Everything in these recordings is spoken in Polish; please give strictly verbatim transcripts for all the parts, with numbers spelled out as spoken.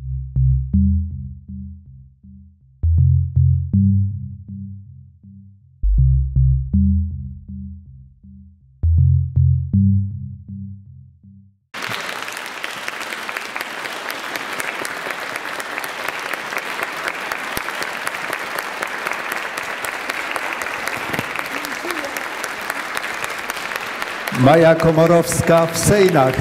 Maja Komorowska w Sejnach.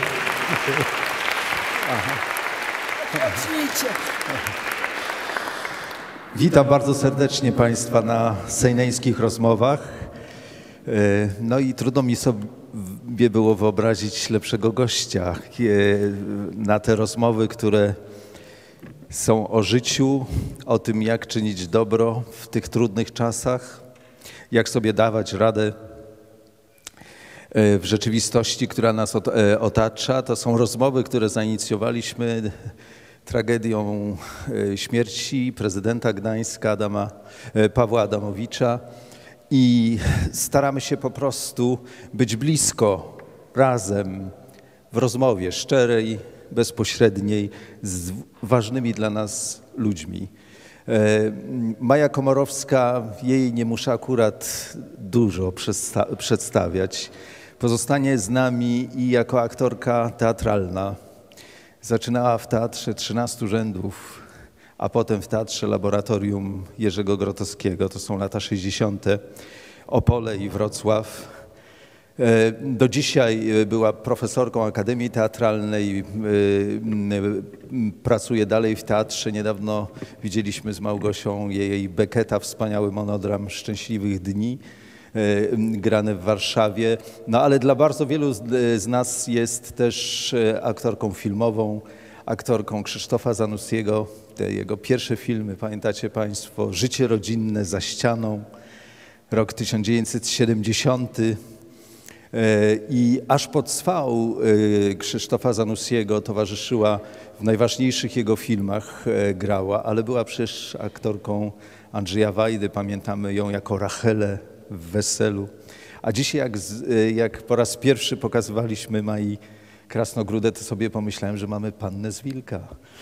Witam bardzo serdecznie Państwa na sejneńskich rozmowach. No i trudno mi sobie było wyobrazić lepszego gościa na te rozmowy, które są o życiu, o tym, jak czynić dobro w tych trudnych czasach, jak sobie dawać radę w rzeczywistości, która nas otacza. To są rozmowy, które zainicjowaliśmy tragedią śmierci prezydenta Gdańska Adama, Pawła Adamowicza i staramy się po prostu być blisko, razem, w rozmowie szczerej, bezpośredniej z ważnymi dla nas ludźmi. Maja Komorowska, jej nie muszę akurat dużo przedstawiać. Pozostanie z nami i jako aktorka teatralna. Zaczynała w Teatrze trzynastu rzędów, a potem w Teatrze Laboratorium Jerzego Grotowskiego. To są lata sześćdziesiąte. Opole i Wrocław. Do dzisiaj była profesorką Akademii Teatralnej, pracuje dalej w teatrze. Niedawno widzieliśmy z Małgosią jej Becketa, wspaniały monodram Szczęśliwych Dni, grane w Warszawie. No ale dla bardzo wielu z nas jest też aktorką filmową, aktorką Krzysztofa Zanussiego. Te jego pierwsze filmy, pamiętacie Państwo, Życie rodzinne za ścianą, rok tysiąc dziewięćset siedemdziesiąty. I aż pod swał Krzysztofa Zanussiego towarzyszyła w najważniejszych jego filmach, grała, ale była przecież aktorką Andrzeja Wajdy, pamiętamy ją jako Rachelę w Weselu. A dzisiaj jak, jak po raz pierwszy pokazywaliśmy Mai Krasnogródę, to sobie pomyślałem, że mamy Pannę z Wilka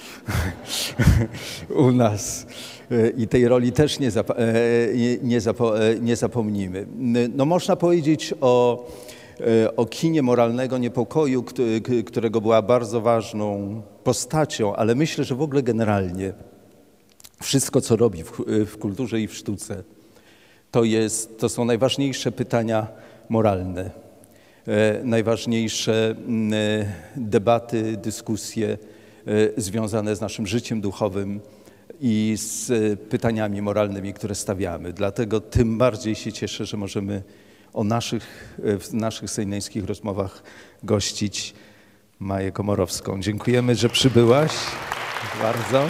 u nas. I tej roli też nie, zap nie, zapo nie zapomnimy. No można powiedzieć o, o kinie moralnego niepokoju, którego była bardzo ważną postacią, ale myślę, że w ogóle generalnie wszystko, co robi w, w kulturze i w sztuce, to, jest, to są najważniejsze pytania moralne, najważniejsze debaty, dyskusje związane z naszym życiem duchowym i z pytaniami moralnymi, które stawiamy. Dlatego tym bardziej się cieszę, że możemy o naszych, w naszych sejneńskich rozmowach gościć Maję Komorowską. Dziękujemy, że przybyłaś. Bardzo.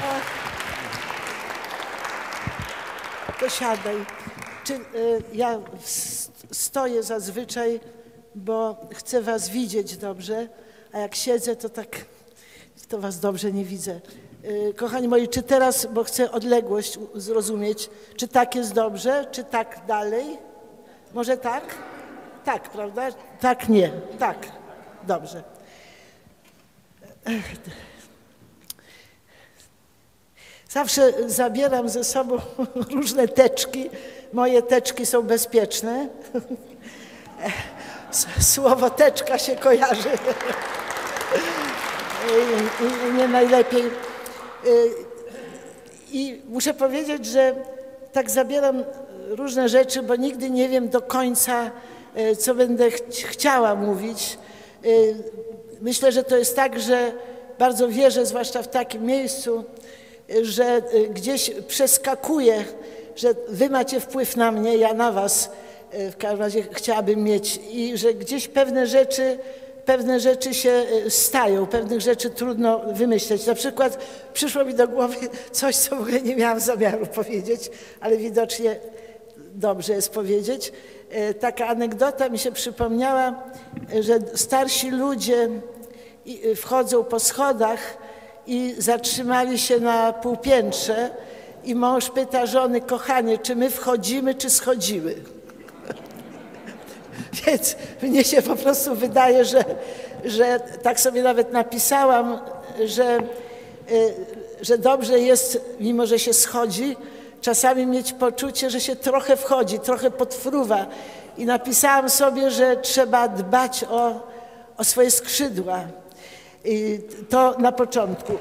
To siadaj. Czy, y, ja stoję zazwyczaj, bo chcę was widzieć dobrze, a jak siedzę, to tak, to was dobrze nie widzę. Y, kochani moi, czy teraz, bo chcę odległość zrozumieć, czy tak jest dobrze, czy tak dalej? Może tak? Tak, prawda? Tak, nie. Tak. Dobrze. Zawsze zabieram ze sobą różne teczki. Moje teczki są bezpieczne. Słowo teczka się kojarzy. I, i nie najlepiej. I muszę powiedzieć, że tak zabieram różne rzeczy, bo nigdy nie wiem do końca, co będę ch chciała mówić. Myślę, że to jest tak, że bardzo wierzę, zwłaszcza w takim miejscu, że gdzieś przeskakuje, że wy macie wpływ na mnie, ja na was w każdym razie chciałabym mieć i że gdzieś pewne rzeczy, pewne rzeczy się stają, pewnych rzeczy trudno wymyśleć. Na przykład przyszło mi do głowy coś, co w ogóle nie miałam zamiaru powiedzieć, ale widocznie dobrze jest powiedzieć. Taka anegdota mi się przypomniała, że starsi ludzie wchodzą po schodach i zatrzymali się na półpiętrze i mąż pyta żony: kochanie, czy my wchodzimy, czy schodzimy? Więc mnie się po prostu wydaje, że, że tak sobie nawet napisałam, że że dobrze jest, mimo że się schodzi, czasami mieć poczucie, że się trochę wchodzi, trochę podfruwa. I napisałam sobie, że trzeba dbać o, o swoje skrzydła. I to na początku.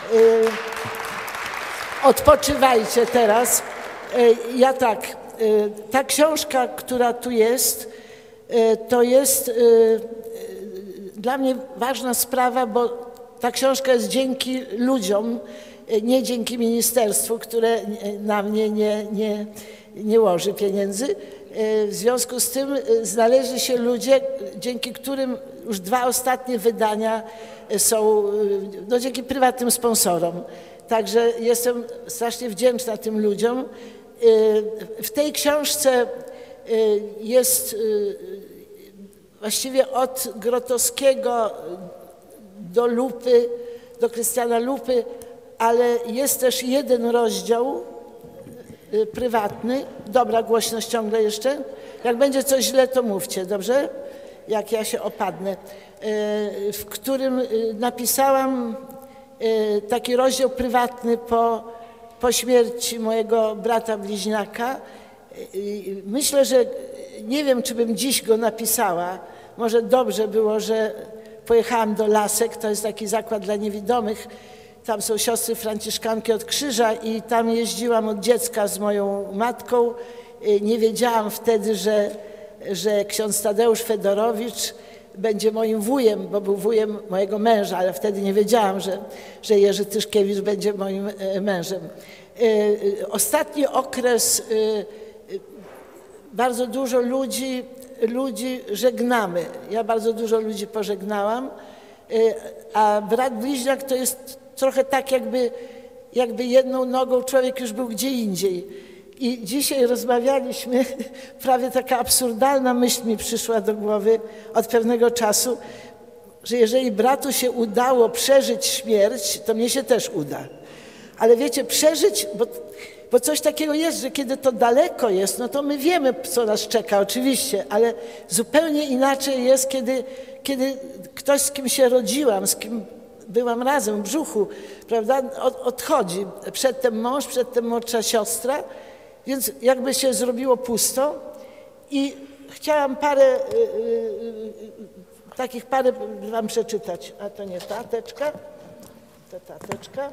Odpoczywajcie teraz. Ja tak, ta książka, która tu jest, to jest dla mnie ważna sprawa, bo ta książka jest dzięki ludziom, nie dzięki ministerstwu, które na mnie nie, nie, nie łoży pieniędzy. W związku z tym znaleźli się ludzie, dzięki którym już dwa ostatnie wydania są, no dzięki prywatnym sponsorom. Także jestem strasznie wdzięczna tym ludziom. W tej książce jest właściwie od Grotowskiego do Lupy, do Krystiana Lupy, ale jest też jeden rozdział prywatny. Dobra, głośność ciągle jeszcze. Jak będzie coś źle, to mówcie, dobrze? Jak ja się opadnę. W którym napisałam taki rozdział prywatny po, po śmierci mojego brata bliźniaka. Myślę, że nie wiem, czy bym dziś go napisała. Może dobrze było, że pojechałam do Lasek, to jest taki zakład dla niewidomych. Tam są siostry franciszkanki od Krzyża i tam jeździłam od dziecka z moją matką. Nie wiedziałam wtedy, że, że ksiądz Tadeusz Fedorowicz będzie moim wujem, bo był wujem mojego męża, ale wtedy nie wiedziałam, że, że Jerzy Tyszkiewicz będzie moim mężem. Ostatni okres bardzo dużo ludzi, ludzi żegnamy. Ja bardzo dużo ludzi pożegnałam, a brat bliźniak to jest trochę tak, jakby, jakby jedną nogą człowiek już był gdzie indziej. I dzisiaj rozmawialiśmy, prawie taka absurdalna myśl mi przyszła do głowy od pewnego czasu, że jeżeli bratu się udało przeżyć śmierć, to mnie się też uda. Ale wiecie, przeżyć, bo, bo coś takiego jest, że kiedy to daleko jest, no to my wiemy, co nas czeka oczywiście, ale zupełnie inaczej jest, kiedy, kiedy ktoś, z kim się rodziłam, z kim byłam razem w brzuchu, prawda, od, odchodzi. Przedtem mąż, przedtem młodsza siostra, więc jakby się zrobiło pusto i chciałam parę, y, y, takich parę wam przeczytać. A to nie ta teczka, to ta teczka.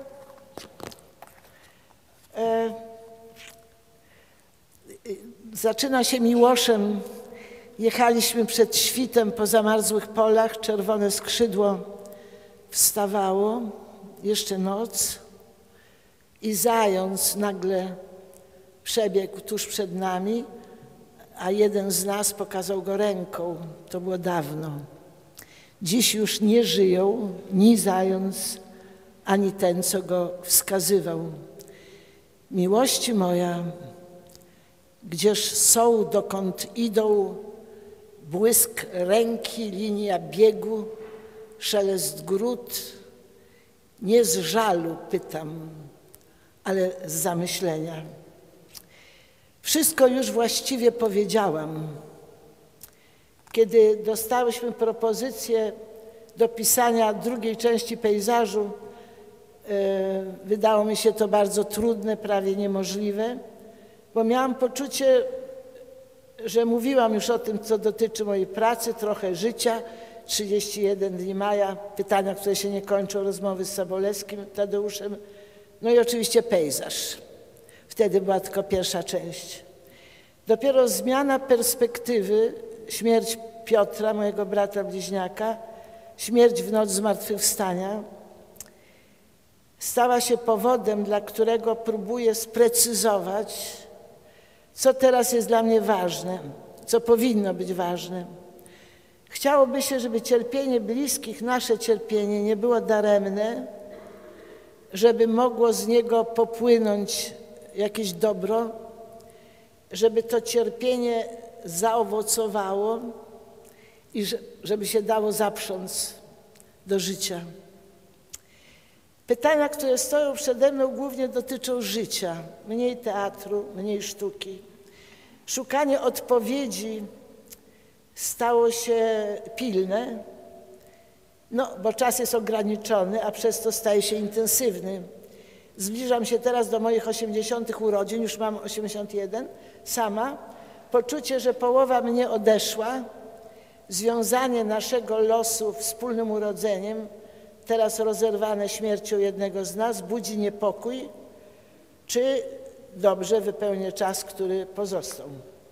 E, zaczyna się Miłoszem. Jechaliśmy przed świtem po zamarzłych polach, czerwone skrzydło wstawało, jeszcze noc i zając nagle przebiegł tuż przed nami, a jeden z nas pokazał go ręką. To było dawno. Dziś już nie żyją ni zając, ani ten, co go wskazywał. Miłości moja, gdzież są, dokąd idą, błysk ręki, linia biegu, szelest gród. Nie z żalu pytam, ale z zamyślenia. Wszystko już właściwie powiedziałam. Kiedy dostałyśmy propozycję do pisania drugiej części pejzażu, wydało mi się to bardzo trudne, prawie niemożliwe, bo miałam poczucie, że mówiłam już o tym, co dotyczy mojej pracy, trochę życia, trzydzieści jeden dni maja, pytania, które się nie kończą, rozmowy z Sobolewskim, Tadeuszem, no i oczywiście pejzaż. Wtedy była tylko pierwsza część. Dopiero zmiana perspektywy, śmierć Piotra, mojego brata bliźniaka, śmierć w noc zmartwychwstania, stała się powodem, dla którego próbuję sprecyzować, co teraz jest dla mnie ważne, co powinno być ważne. Chciałoby się, żeby cierpienie bliskich, nasze cierpienie nie było daremne, żeby mogło z niego popłynąć jakieś dobro, żeby to cierpienie zaowocowało i żeby się dało zaprząc do życia. Pytania, które stoją przede mną, głównie dotyczą życia. Mniej teatru, mniej sztuki. Szukanie odpowiedzi stało się pilne No, bo czas jest ograniczony, a przez to staje się intensywny. Zbliżam się teraz do moich osiemdziesiątych urodzin, już mam osiemdziesiąt jeden, sama. Poczucie, że połowa mnie odeszła, związanie naszego losu wspólnym urodzeniem, teraz rozerwane śmiercią jednego z nas, budzi niepokój, czy dobrze wypełnię czas, który pozostał.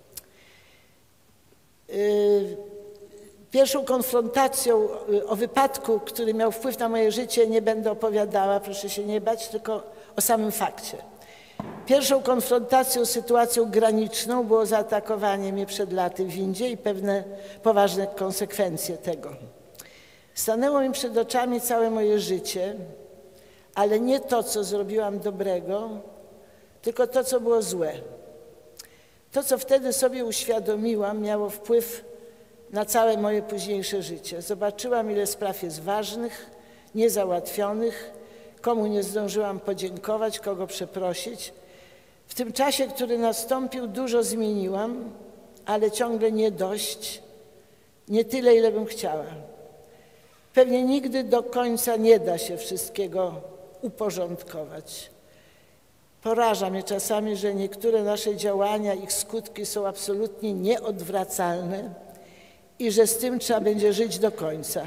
Pierwszą konfrontacją o wypadku, który miał wpływ na moje życie, nie będę opowiadała, proszę się nie bać, tylko o samym fakcie. Pierwszą konfrontacją z sytuacją graniczną było zaatakowanie mnie przed laty w windzie i pewne poważne konsekwencje tego. Stanęło mi przed oczami całe moje życie, ale nie to, co zrobiłam dobrego, tylko to, co było złe. To, co wtedy sobie uświadomiłam, miało wpływ na całe moje późniejsze życie. Zobaczyłam, ile spraw jest ważnych, niezałatwionych, komu nie zdążyłam podziękować, kogo przeprosić. W tym czasie, który nastąpił, dużo zmieniłam, ale ciągle nie dość, nie tyle, ile bym chciała. Pewnie nigdy do końca nie da się wszystkiego uporządkować. Poraża mnie czasami, że niektóre nasze działania, ich skutki są absolutnie nieodwracalne i że z tym trzeba będzie żyć do końca.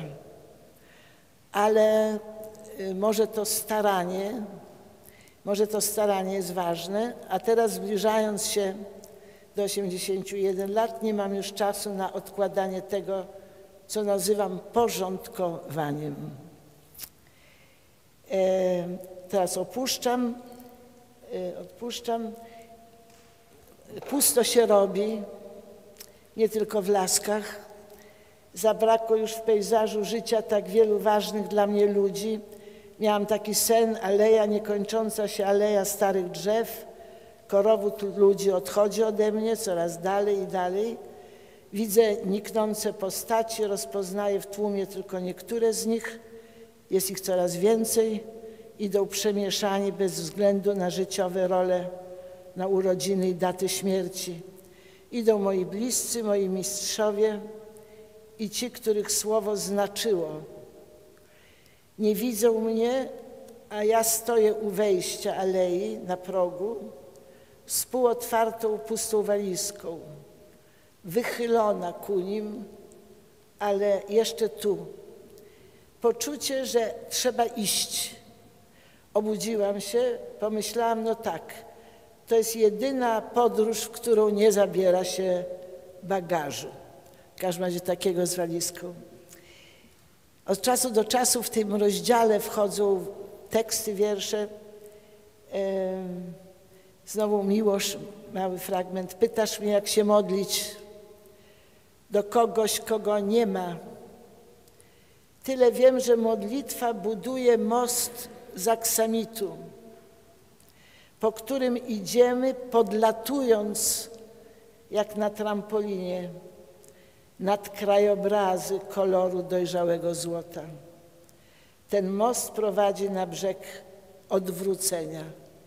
Ale może to staranie, może to staranie jest ważne, a teraz zbliżając się do osiemdziesięciu jeden lat, nie mam już czasu na odkładanie tego, co nazywam porządkowaniem. E, teraz opuszczam, e, odpuszczam. Pusto się robi, nie tylko w Laskach. Zabrakło już w pejzażu życia tak wielu ważnych dla mnie ludzi. Miałam taki sen, aleja, niekończąca się aleja starych drzew. Korowód ludzi odchodzi ode mnie coraz dalej i dalej. Widzę niknące postacie, rozpoznaję w tłumie tylko niektóre z nich. Jest ich coraz więcej. Idą przemieszani bez względu na życiowe role, na urodziny i daty śmierci. Idą moi bliscy, moi mistrzowie i ci, których słowo znaczyło. Nie widzą mnie, a ja stoję u wejścia alei na progu z półotwartą, pustą walizką, wychylona ku nim, ale jeszcze tu. Poczucie, że trzeba iść. Obudziłam się, pomyślałam, no tak, to jest jedyna podróż, w którą nie zabiera się bagażu. W każdym razie takiego z walizką. Od czasu do czasu w tym rozdziale wchodzą teksty, wiersze. Znowu Miłosz, mały fragment. Pytasz mnie, jak się modlić do kogoś, kogo nie ma. Tyle wiem, że modlitwa buduje most z aksamitu, po którym idziemy, podlatując jak na trampolinie nad krajobrazy koloru dojrzałego złota. Ten most prowadzi na brzeg odwrócenia.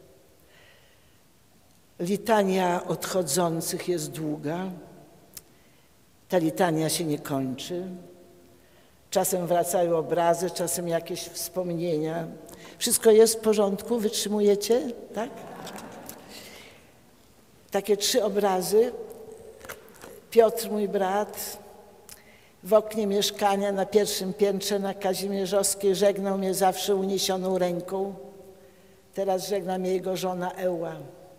Litania odchodzących jest długa. Ta litania się nie kończy. Czasem wracają obrazy, czasem jakieś wspomnienia. Wszystko jest w porządku? Wytrzymujecie? Tak? Takie trzy obrazy. Piotr, mój brat, w oknie mieszkania na pierwszym piętrze na Kazimierzowskiej żegnał mnie zawsze uniesioną ręką. Teraz żegna mnie jego żona Eła.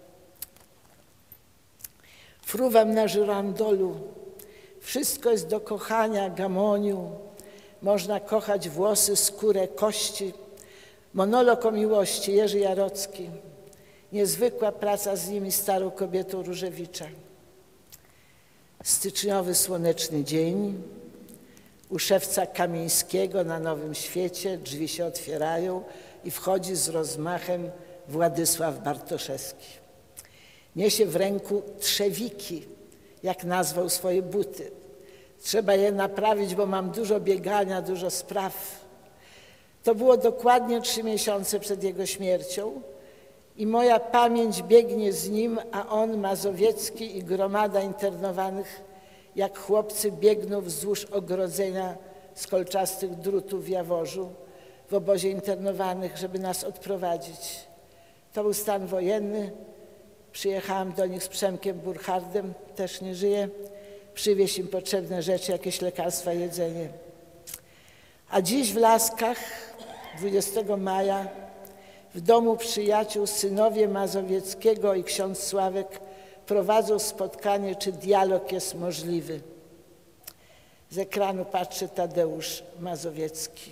Fruwam na żyrandolu. Wszystko jest do kochania, gamoniu. Można kochać włosy, skórę, kości. Monolog o miłości, Jerzy Jarocki. Niezwykła praca z nimi, starą kobietą Różewicza. Styczniowy słoneczny dzień. U szewca Kamińskiego na Nowym Świecie drzwi się otwierają i wchodzi z rozmachem Władysław Bartoszewski. Niesie w ręku trzewiki, jak nazwał swoje buty. Trzeba je naprawić, bo mam dużo biegania, dużo spraw. To było dokładnie trzy miesiące przed jego śmiercią i moja pamięć biegnie z nim, a on, Mazowiecki i gromada internowanych, jak chłopcy biegną wzdłuż ogrodzenia z kolczastych drutów w Jaworzu, w obozie internowanych, żeby nas odprowadzić. To był stan wojenny. Przyjechałam do nich z Przemkiem Burchardem, też nie żyje, przywieźć im potrzebne rzeczy, jakieś lekarstwa, jedzenie. A dziś w Laskach, dwudziestego maja, w domu przyjaciół synowie Mazowieckiego i ksiądz Sławek prowadzą spotkanie, czy dialog jest możliwy. Z ekranu patrzy Tadeusz Mazowiecki.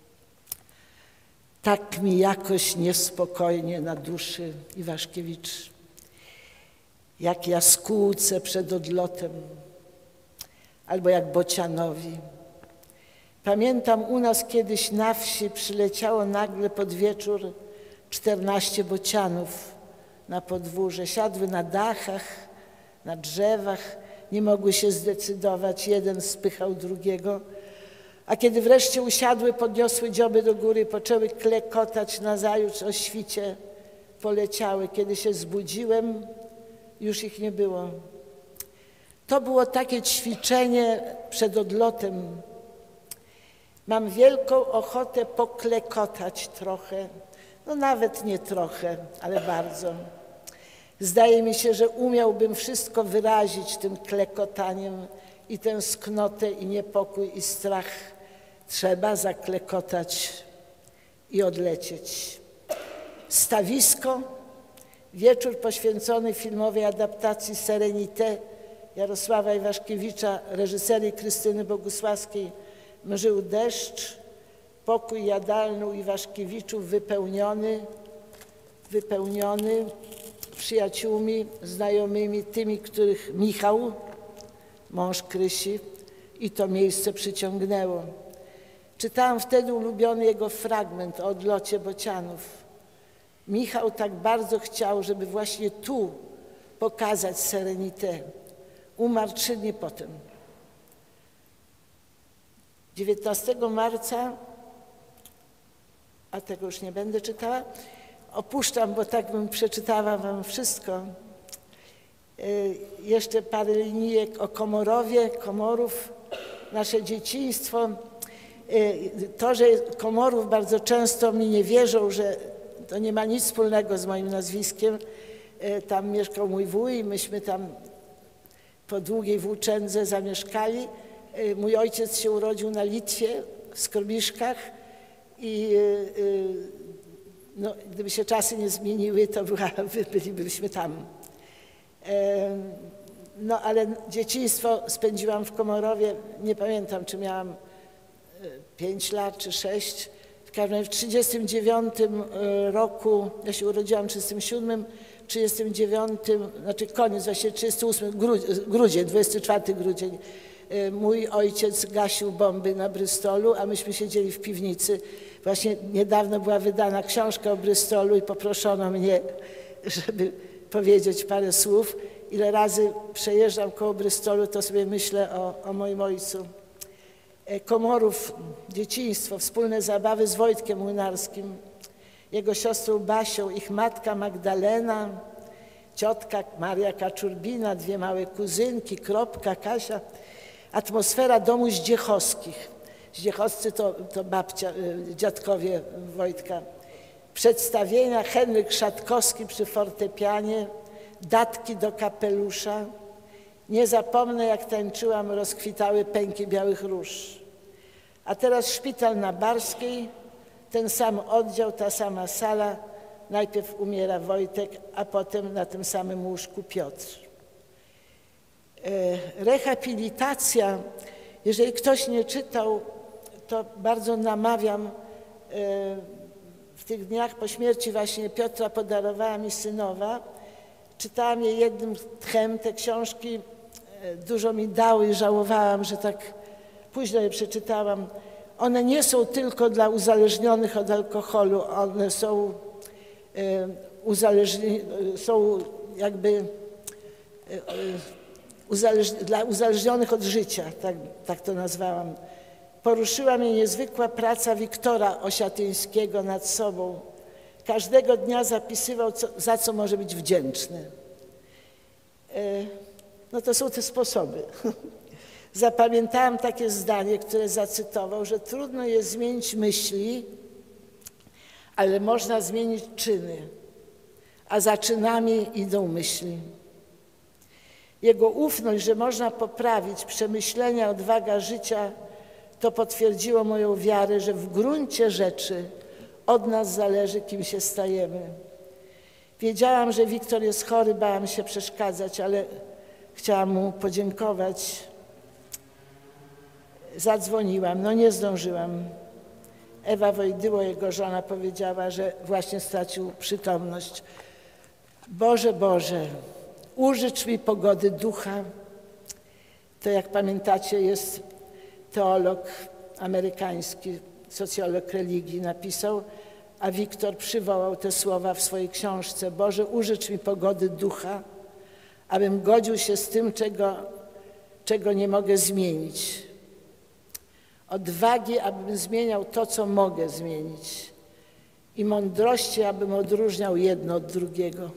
Tak mi jakoś niespokojnie na duszy, Iwaszkiewicz, jak jaskółce przed odlotem, albo jak bocianowi. Pamiętam, u nas kiedyś na wsi przyleciało nagle pod wieczór czternaście bocianów na podwórze. Siadły na dachach, na drzewach, nie mogły się zdecydować, jeden spychał drugiego. A kiedy wreszcie usiadły, podniosły dzioby do góry, poczęły klekotać nazajutrz o świcie, poleciały. Kiedy się zbudziłem, już ich nie było. To było takie ćwiczenie przed odlotem. Mam wielką ochotę poklekotać trochę, no nawet nie trochę, ale bardzo. Zdaje mi się, że umiałbym wszystko wyrazić tym klekotaniem i tęsknotę, i niepokój, i strach. Trzeba zaklekotać i odlecieć. Stawisko, wieczór poświęcony filmowej adaptacji Serenité Jarosława Iwaszkiewicza, reżyserii Krystyny Bogusławskiej. Mżył deszcz, pokój jadalny u Iwaszkiewiczów wypełniony, wypełniony przyjaciółmi, znajomymi, tymi, których Michał, mąż Krysi, i to miejsce przyciągnęło. Czytałam wtedy ulubiony jego fragment o odlocie bocianów. Michał tak bardzo chciał, żeby właśnie tu pokazać Serenité. Umarł trzy dni potem. dziewiętnastego marca, a tego już nie będę czytała, opuszczam, bo tak bym przeczytała wam wszystko. Jeszcze parę linijek o Komorowie, Komorów, nasze dzieciństwo. To, że Komorów bardzo często mi nie wierzą, że to nie ma nic wspólnego z moim nazwiskiem. Tam mieszkał mój wuj, myśmy tam po długiej włóczędze zamieszkali. Mój ojciec się urodził na Litwie, w Skrobiszkach i no, gdyby się czasy nie zmieniły, to była, bylibyśmy tam. No ale dzieciństwo spędziłam w Komorowie, nie pamiętam, czy miałam pięć lat, czy sześć. W każdym razie w trzydziestym dziewiątym roku, ja się urodziłam w trzydziestym siódmym, w trzydziestym dziewiątym, znaczy koniec, właśnie trzydziesty ósmy, grudzień, dwudziesty czwarty grudzień, mój ojciec gasił bomby na Brystolu, a myśmy siedzieli w piwnicy. Właśnie niedawno była wydana książka o Brystolu i poproszono mnie, żeby powiedzieć parę słów. Ile razy przejeżdżam koło Brystolu, to sobie myślę o, o moim ojcu. Komorów, dzieciństwo, wspólne zabawy z Wojtkiem Młynarskim, jego siostrą Basią, ich matka Magdalena, ciotka Maria Kaczurbina, dwie małe kuzynki, Kropka, Kasia. Atmosfera domu Zdziechowskich. Zdziechowscy to, to babcia, dziadkowie Wojtka. Przedstawienia, Henryk Szatkowski przy fortepianie, datki do kapelusza. Nie zapomnę, jak tańczyłam, rozkwitały pęki białych róż. A teraz szpital na Barskiej, ten sam oddział, ta sama sala. Najpierw umiera Wojtek, a potem na tym samym łóżku Piotr. Rehabilitacja, jeżeli ktoś nie czytał, to bardzo namawiam. W tych dniach po śmierci właśnie Piotra podarowała mi synowa. Czytałam je jednym tchem, te książki dużo mi dały i żałowałam, że tak późno je przeczytałam. One nie są tylko dla uzależnionych od alkoholu, one są, uzależni, są jakby uzależ, dla uzależnionych od życia, tak, tak to nazwałam. Poruszyła mnie niezwykła praca Wiktora Osiatyńskiego nad sobą. Każdego dnia zapisywał, co, za co może być wdzięczny. No to są te sposoby. zapamiętałam takie zdanie, które zacytował, że trudno jest zmienić myśli, ale można zmienić czyny, a za czynami idą myśli. Jego ufność, że można poprawić przemyślenia, odwaga życia, to potwierdziło moją wiarę, że w gruncie rzeczy od nas zależy, kim się stajemy. Wiedziałam, że Wiktor jest chory, bałam się przeszkadzać, ale chciałam mu podziękować. Zadzwoniłam, no nie zdążyłam. Ewa Wojdyło, jego żona, powiedziała, że właśnie stracił przytomność. Boże, Boże, użycz mi pogody ducha. To, jak pamiętacie, jest teolog amerykański, socjolog religii, napisał, a Wiktor przywołał te słowa w swojej książce. Boże, użycz mi pogody ducha, abym godził się z tym, czego, czego nie mogę zmienić. Odwagi, abym zmieniał to, co mogę zmienić. I mądrości, abym odróżniał jedno od drugiego.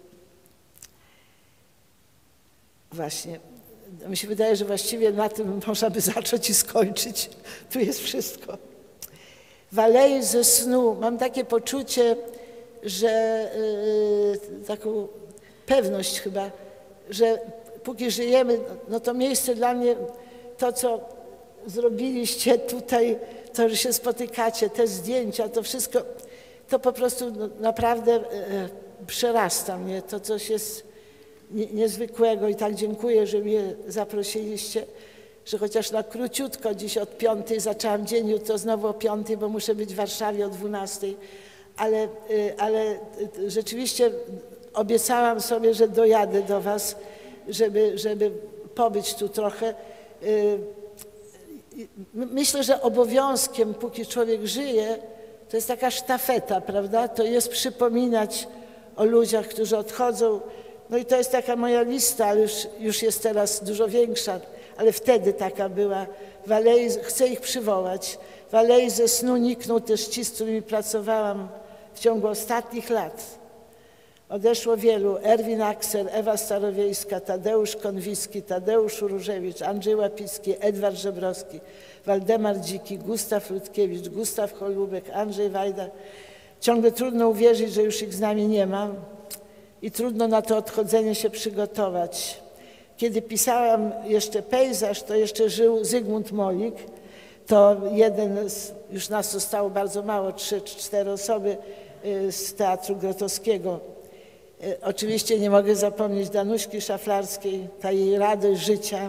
Właśnie. Mi się wydaje, że właściwie na tym można by zacząć i skończyć. Tu jest wszystko. W Alei ze snu mam takie poczucie, że yy, taką pewność chyba, że póki żyjemy, no to miejsce dla mnie, to co zrobiliście tutaj, to, że się spotykacie, te zdjęcia, to wszystko, to po prostu no, naprawdę yy, przerasta mnie. To coś jest nie, niezwykłego i tak dziękuję, że mnie zaprosiliście, że chociaż na króciutko dziś od piątej zaczęłam dzień, jutro znowu o piątej, bo muszę być w Warszawie o dwunastej, ale, ale rzeczywiście obiecałam sobie, że dojadę do was, żeby, żeby pobyć tu trochę. Myślę, że obowiązkiem, póki człowiek żyje, to jest taka sztafeta, prawda? To jest przypominać o ludziach, którzy odchodzą. No i to jest taka moja lista, ale już, już jest teraz dużo większa, ale wtedy taka była. W Alei, chcę ich przywołać. W Alei ze snu nikną też ci, z którymi pracowałam w ciągu ostatnich lat. Odeszło wielu. Erwin Akser, Ewa Starowiejska, Tadeusz Konwiski, Tadeusz Różewicz, Andrzej Łapicki, Edward Żebrowski, Waldemar Dziki, Gustaw Rutkiewicz, Gustaw Holubek, Andrzej Wajda. Ciągle trudno uwierzyć, że już ich z nami nie ma i trudno na to odchodzenie się przygotować. Kiedy pisałam jeszcze pejzaż, to jeszcze żył Zygmunt Molik. To jeden, z, już nas zostało bardzo mało, trzy czy cztery osoby z Teatru Grotowskiego. Oczywiście nie mogę zapomnieć Danuśki Szaflarskiej, ta jej radość życia.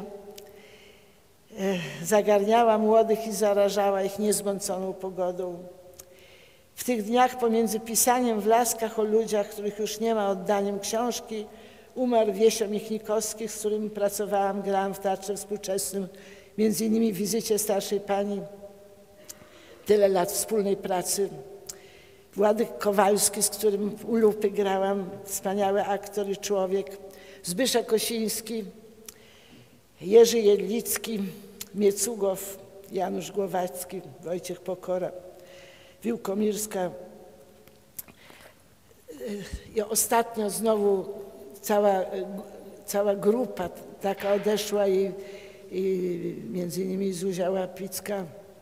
Zagarniała młodych i zarażała ich niezmąconą pogodą. W tych dniach pomiędzy pisaniem w Laskach o ludziach, których już nie ma, oddaniem książki, umarł Wiesio Michnikowski, z którym pracowałam, grałam w Teatrze Współczesnym, między innymi w Wizycie starszej pani. Tyle lat wspólnej pracy. Władek Kowalski, z którym u Lupy grałam, wspaniały aktor i człowiek. Zbyszek Kosiński, Jerzy Jedlicki, Miecugow, Janusz Głowacki, Wojciech Pokora, Wiłkomirska. I ostatnio znowu cała, cała grupa taka odeszła i, i między innymi Zuzia Łapicka.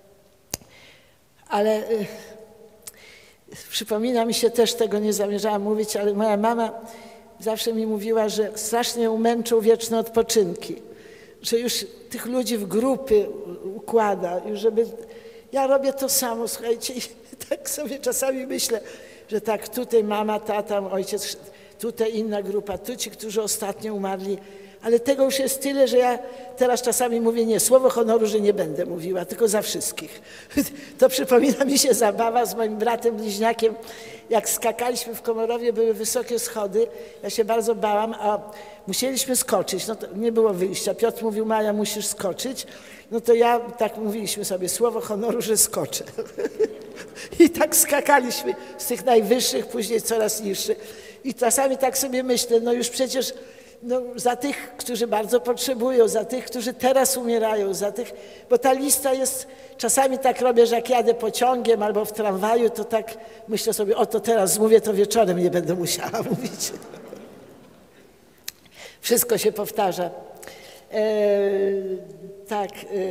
Ale y, przypomina mi się też, tego nie zamierzałam mówić, ale moja mama zawsze mi mówiła, że strasznie ją męczą wieczne odpoczynki, że już tych ludzi w grupy układa, już żeby... Ja robię to samo, słuchajcie, i tak sobie czasami myślę, że tak tutaj mama, tata, ojciec, tutaj inna grupa, tu ci, którzy ostatnio umarli, ale tego już jest tyle, że ja teraz czasami mówię nie, słowo honoru, że nie będę mówiła, tylko za wszystkich. To przypomina mi się zabawa z moim bratem bliźniakiem, jak skakaliśmy w Komorowie, były wysokie schody, ja się bardzo bałam, a musieliśmy skoczyć, no to nie było wyjścia. Piotr mówił, Maja, musisz skoczyć, no to ja tak mówiliśmy sobie, słowo honoru, że skoczę. I tak skakaliśmy z tych najwyższych, później coraz niższych. I czasami tak sobie myślę, no już przecież no, za tych, którzy bardzo potrzebują, za tych, którzy teraz umierają, za tych, bo ta lista jest, czasami tak robię, że jak jadę pociągiem albo w tramwaju, to tak myślę sobie, o to teraz mówię, to wieczorem nie będę musiała mówić. Wszystko się powtarza. tak,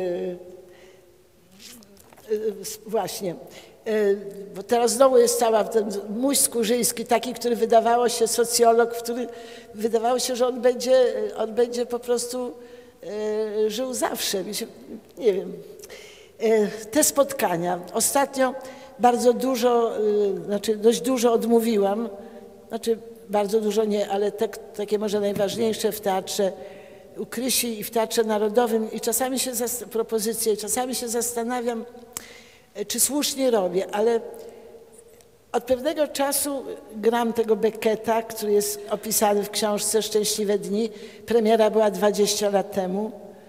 właśnie. Bo teraz znowu jest cała ten Mój Skurzyński, taki, który wydawało się, socjolog, który wydawało się, że on będzie, on będzie po prostu e, żył zawsze. Nie wiem. E, te spotkania. Ostatnio bardzo dużo, e, znaczy dość dużo odmówiłam, znaczy bardzo dużo nie, ale te, takie może najważniejsze w teatrze u Krysi i w Teatrze Narodowym i czasami się propozycje, i czasami się zastanawiam, czy słusznie robię, ale od pewnego czasu gram tego Becketa, który jest opisany w książce Szczęśliwe dni. Premiera była dwadzieścia lat temu.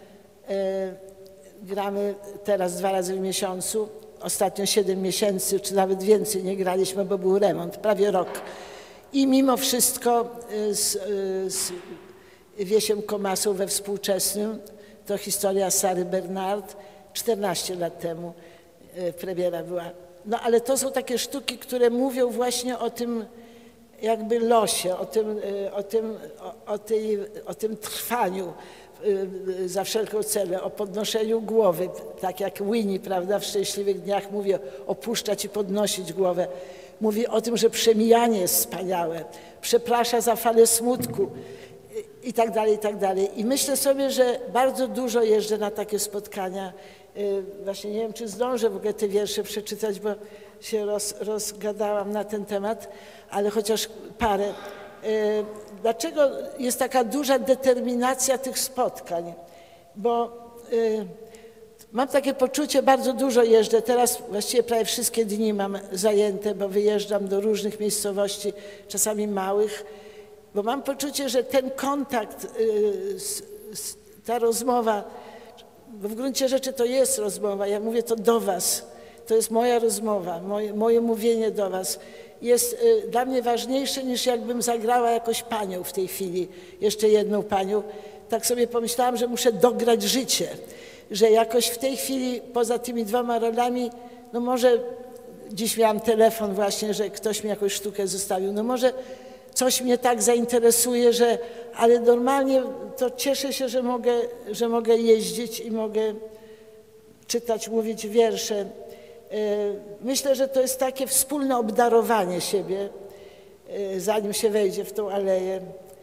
Gramy teraz dwa razy w miesiącu. Ostatnio siedem miesięcy, czy nawet więcej nie graliśmy, bo był remont, prawie rok. I mimo wszystko z, z Wiesiem Komasą we Współczesnym, to historia Sary Bernard, czternaście lat temu premiera była. No ale to są takie sztuki, które mówią właśnie o tym jakby losie, o tym, o tym, o, o tej, o tym trwaniu za wszelką cenę, o podnoszeniu głowy, tak jak Winnie, prawda, w Szczęśliwych dniach mówi opuszczać i podnosić głowę. Mówi o tym, że przemijanie jest wspaniałe, przeprasza za falę smutku i tak dalej, i tak dalej. I myślę sobie, że bardzo dużo jeżdżę na takie spotkania. Właśnie nie wiem, czy zdążę w ogóle te wiersze przeczytać, bo się roz, rozgadałam na ten temat, ale chociaż parę. Dlaczego jest taka duża determinacja tych spotkań? Bo mam takie poczucie, bardzo dużo jeżdżę, teraz właściwie prawie wszystkie dni mam zajęte, bo wyjeżdżam do różnych miejscowości, czasami małych, bo mam poczucie, że ten kontakt, ta rozmowa, bo w gruncie rzeczy to jest rozmowa, ja mówię to do was, to jest moja rozmowa, moje, moje mówienie do was jest y, dla mnie ważniejsze niż jakbym zagrała jakąś panią w tej chwili, jeszcze jedną panią. Tak sobie pomyślałam, że muszę dograć życie, że jakoś w tej chwili poza tymi dwoma rolami, no może dziś miałam telefon właśnie, że ktoś mi jakąś sztukę zostawił, no może coś mnie tak zainteresuje, że, ale normalnie to cieszę się, że mogę, że mogę jeździć i mogę czytać, mówić wiersze. Myślę, że to jest takie wspólne obdarowanie siebie, zanim się wejdzie w tą aleję.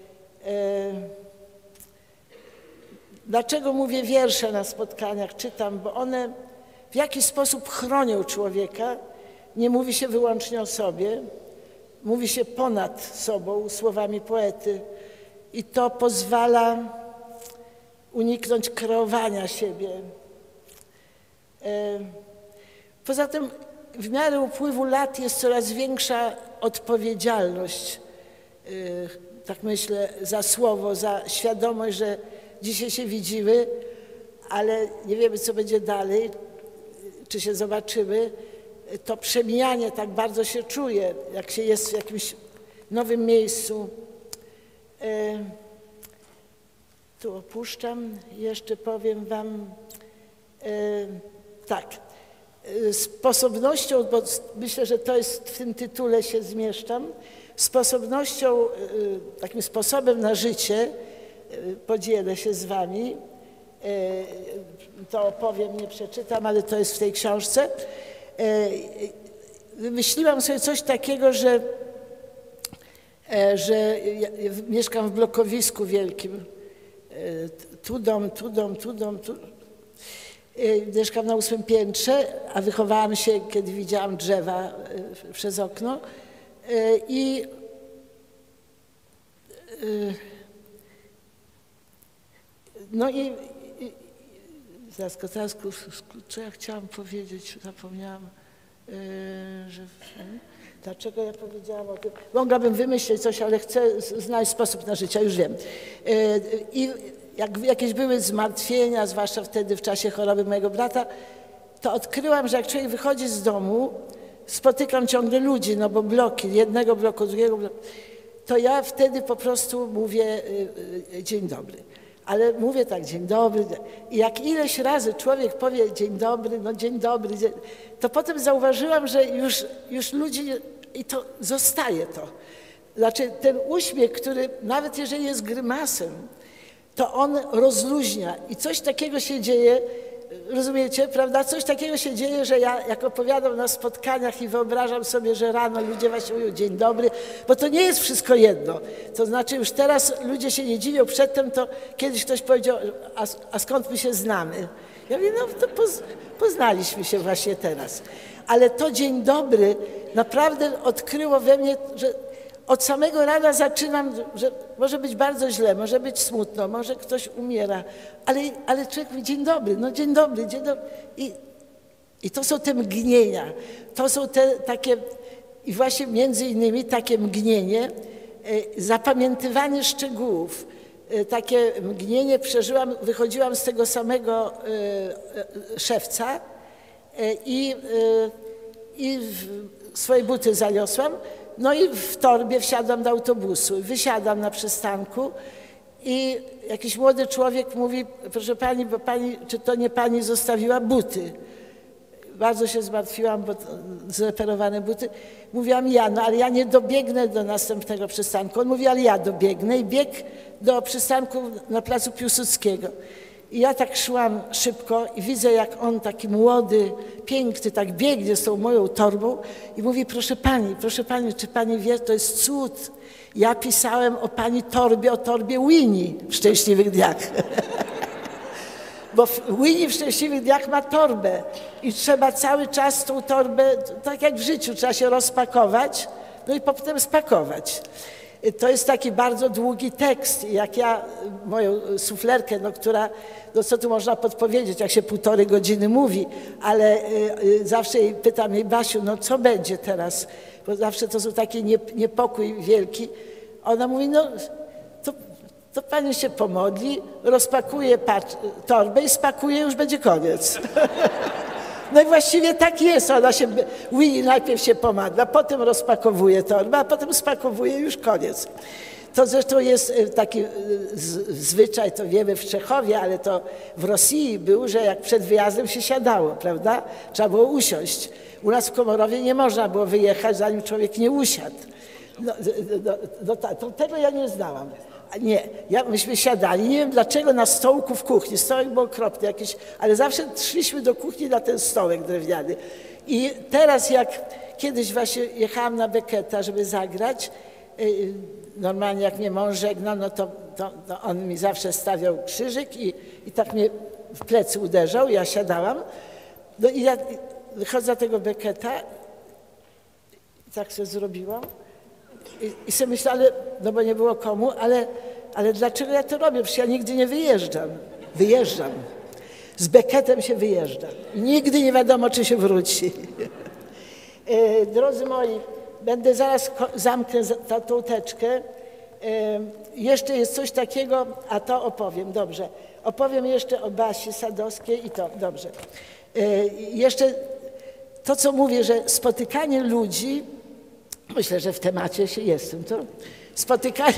Dlaczego mówię wiersze na spotkaniach, czytam? Bo one w jakiś sposób chronią człowieka. Nie mówi się wyłącznie o sobie, mówi się ponad sobą słowami poety i to pozwala uniknąć kreowania siebie. Poza tym w miarę upływu lat jest coraz większa odpowiedzialność, tak myślę, za słowo, za świadomość, że dzisiaj się widzimy, ale nie wiemy, co będzie dalej, czy się zobaczymy. To przemijanie tak bardzo się czuje, jak się jest w jakimś nowym miejscu. Tu opuszczam, jeszcze powiem wam, tak, sposobnością, bo myślę, że to jest w tym tytule się zmieszczam, sposobnością, takim sposobem na życie, podzielę się z wami, to opowiem, nie przeczytam, ale to jest w tej książce. Wymyśliłam sobie coś takiego, że, że ja mieszkam w blokowisku wielkim, tu dom, tu dom, tu dom, tu. Mieszkam na ósmym piętrze, a wychowałam się, kiedy widziałam drzewa przez okno. I no i, i zaraz, teraz, co ja chciałam powiedzieć, zapomniałam, że dlaczego ja powiedziałam o tym. Mogłabym wymyślić coś, ale chcę znaleźć sposób na życie, już wiem. I jak jakieś były zmartwienia, zwłaszcza wtedy w czasie choroby mojego brata, to odkryłam, że jak człowiek wychodzi z domu, spotykam ciągle ludzi, no bo bloki, jednego bloku, drugiego bloku, to ja wtedy po prostu mówię dzień dobry. Ale mówię tak, dzień dobry. I jak ileś razy człowiek powie dzień dobry, no dzień dobry, to potem zauważyłam, że już, już ludzi, i to zostaje to. Znaczy ten uśmiech, który nawet jeżeli jest grymasem, to on rozluźnia i coś takiego się dzieje, rozumiecie, prawda? Coś takiego się dzieje, że ja jak opowiadam na spotkaniach i wyobrażam sobie, że rano ludzie właśnie mówią dzień dobry, bo to nie jest wszystko jedno. To znaczy już teraz ludzie się nie dziwią, przedtem to kiedyś ktoś powiedział, a, a skąd my się znamy? Ja mówię, no to poz, poznaliśmy się właśnie teraz. Ale to dzień dobry naprawdę odkryło we mnie, że od samego rana zaczynam, że może być bardzo źle, może być smutno, może ktoś umiera, ale, ale człowiek mówi dzień dobry, no dzień dobry, dzień dobry. I, i to są te mgnienia, to są te takie, i właśnie między innymi takie mgnienie, e, zapamiętywanie szczegółów. E, takie mgnienie przeżyłam, wychodziłam z tego samego e, e, szewca e, i, e, i w swoje buty zaniosłam. No i w torbie wsiadam do autobusu, wysiadam na przystanku i jakiś młody człowiek mówi, proszę pani, bo pani, czy to nie pani zostawiła buty? Bardzo się zmartwiłam, bo zreperowane buty. Mówiłam ja, no ale ja nie dobiegnę do następnego przystanku. On mówi, ale ja dobiegnę i biegł do przystanku na placu Piłsudskiego. I ja tak szłam szybko i widzę, jak on taki młody, piękny, tak biegnie z tą moją torbą i mówi, proszę pani, proszę pani, czy pani wie, to jest cud. Ja pisałem o pani torbie, o torbie Winnie w Szczęśliwych Dniach. Bo Winnie w Szczęśliwych Dniach ma torbę i trzeba cały czas tą torbę, tak jak w życiu, trzeba się rozpakować, no i potem spakować. To jest taki bardzo długi tekst. Jak ja moją suflerkę, no, która, no co tu można podpowiedzieć, jak się półtorej godziny mówi, ale y, y, zawsze jej pytam jej, Basiu, no co będzie teraz? Bo zawsze to są taki nie, niepokój wielki. Ona mówi, no to, to pani się pomodli, rozpakuje torbę i spakuje, już będzie koniec. No i właściwie tak jest, ona się, Winnie najpierw się pomadla, potem rozpakowuje torbę, a potem spakowuje, już koniec. To zresztą jest taki zwyczaj, to wiemy w Czechowie, ale to w Rosji był, że jak przed wyjazdem się siadało, prawda? Trzeba było usiąść. U nas w Komorowie nie można było wyjechać, zanim człowiek nie usiadł. No, no, no, to tego ja nie znałam. Nie, ja, myśmy siadali, nie wiem dlaczego na stołku w kuchni, stołek był okropny jakiś, ale zawsze szliśmy do kuchni na ten stołek drewniany. I teraz jak kiedyś właśnie jechałam na Becketa, żeby zagrać, yy, normalnie jak mnie mąż żegnał, no to, to, to on mi zawsze stawiał krzyżyk i, i tak mnie w plecy uderzał, ja siadałam. No i ja wychodzę z tego Becketa i tak sobie zrobiłam. I, i sobie myślę, ale, no bo nie było komu, ale, ale dlaczego ja to robię? Przecież ja nigdy nie wyjeżdżam. Wyjeżdżam. Z Becketem się wyjeżdża. I nigdy nie wiadomo, czy się wróci. e, drodzy moi, będę zaraz zamknę ta, tą teczkę. E, jeszcze jest coś takiego, a to opowiem, dobrze. Opowiem jeszcze o Basi Sadowskiej i to, dobrze. E, jeszcze to, co mówię, że spotykanie ludzi, myślę, że w temacie się jestem, to spotykanie,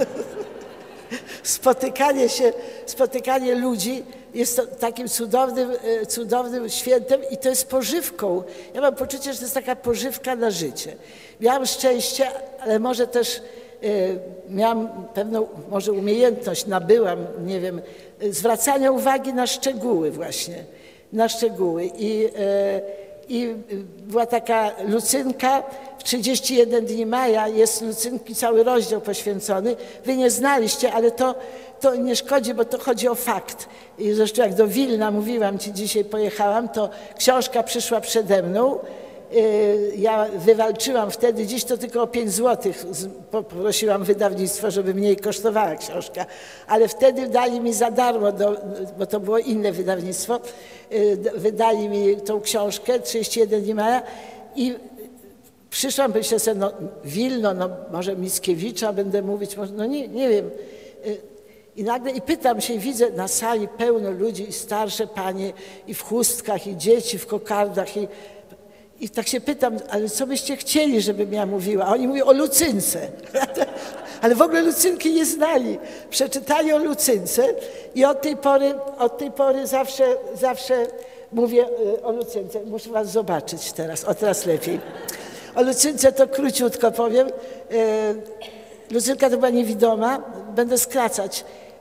spotykanie się, spotykanie ludzi jest takim cudownym, cudownym świętem i to jest pożywką. Ja mam poczucie, że to jest taka pożywka na życie. Miałam szczęście, ale może też y, miałam pewną może umiejętność, nabyłam, nie wiem, zwracania uwagi na szczegóły właśnie, na szczegóły. I, y, I była taka Lucynka, w trzydzieści jeden dni maja jest Lucynki cały rozdział poświęcony. Wy nie znaliście, ale to, to nie szkodzi, bo to chodzi o fakt. I zresztą jak do Wilna mówiłam ci, dzisiaj pojechałam, to książka przyszła przede mną. Ja wywalczyłam wtedy, dziś to tylko o pięć złotych, poprosiłam wydawnictwo, żeby mniej kosztowała książka, ale wtedy dali mi za darmo, do, bo to było inne wydawnictwo, wydali mi tą książkę, trzydzieści jeden dni maja i przyszłam, myślę sobie, no Wilno, no może Mickiewicza będę mówić, może, no nie, nie wiem. I nagle i pytam się, widzę na sali pełno ludzi i starsze panie i w chustkach i dzieci w kokardach i I tak się pytam, ale co byście chcieli, żebym ja mówiła? A oni mówią o Lucynce. Ale w ogóle Lucynki nie znali. Przeczytali o Lucynce i od tej pory, od tej pory zawsze, zawsze mówię o Lucynce. Muszę was zobaczyć teraz, o teraz lepiej. O Lucynce to króciutko powiem. Lucynka to była niewidoma, będę skracać.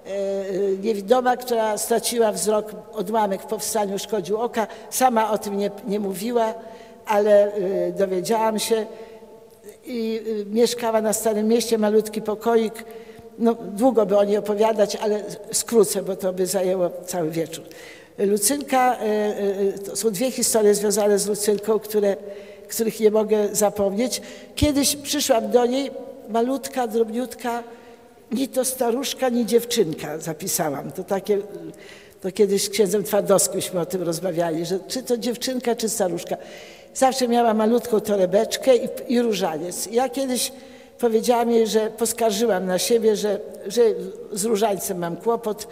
niewidoma, która straciła wzrok, odłamek w powstaniu szkodził oka. Sama o tym nie, nie mówiła, ale dowiedziałam się i mieszkała na Starym Mieście, malutki pokoik. No, długo by o niej opowiadać, ale skrócę, bo to by zajęło cały wieczór. Lucynka, to są dwie historie związane z Lucynką, które, których nie mogę zapomnieć. Kiedyś przyszłam do niej, malutka, drobniutka, ni to staruszka, ni dziewczynka, zapisałam. To takie, to kiedyś z księdzem Twardowskimśmy o tym rozmawiali, że czy to dziewczynka, czy staruszka. Zawsze miała malutką torebeczkę i, i różaniec. Ja kiedyś powiedziałam jej, że poskarżyłam na siebie, że, że z różańcem mam kłopot.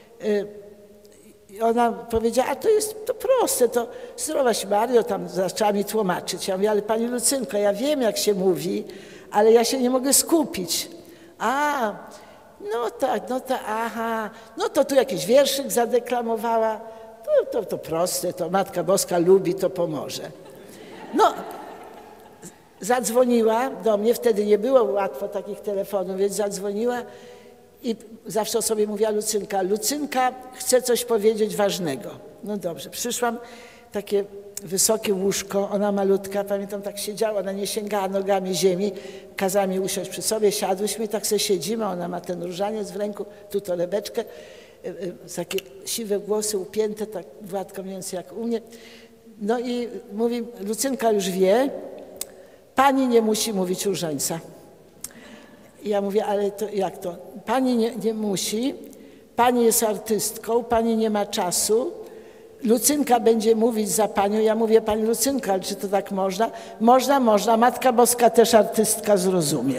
I ona powiedziała, a to jest to proste, to zdrowaś Mario, tam zaczęła mi tłumaczyć. Ja mówię, ale pani Lucynko, ja wiem jak się mówi, ale ja się nie mogę skupić. A, no tak, no tak, aha, no to tu jakiś wierszyk zadeklamowała. To, to, to proste, to Matka Boska lubi, to pomoże. No, zadzwoniła do mnie, wtedy nie było łatwo takich telefonów, więc zadzwoniła i zawsze o sobie mówiła Lucynka. Lucynka chce coś powiedzieć ważnego. No dobrze, przyszłam, takie wysokie łóżko, ona malutka, pamiętam, tak siedziała, ona nie sięgała nogami ziemi, kazała mi usiąść przy sobie, siadłyśmy, tak sobie siedzimy, ona ma ten różaniec w ręku, tu torebeczkę, takie siwe włosy upięte, tak gładko mniej więcej jak u mnie. No i mówi, Lucynka już wie, pani nie musi mówić różańca. I ja mówię, ale to jak to? Pani nie, nie musi, pani jest artystką, pani nie ma czasu, Lucynka będzie mówić za panią. Ja mówię, pani Lucynka, ale czy to tak można? Można, można, Matka Boska też artystka zrozumie.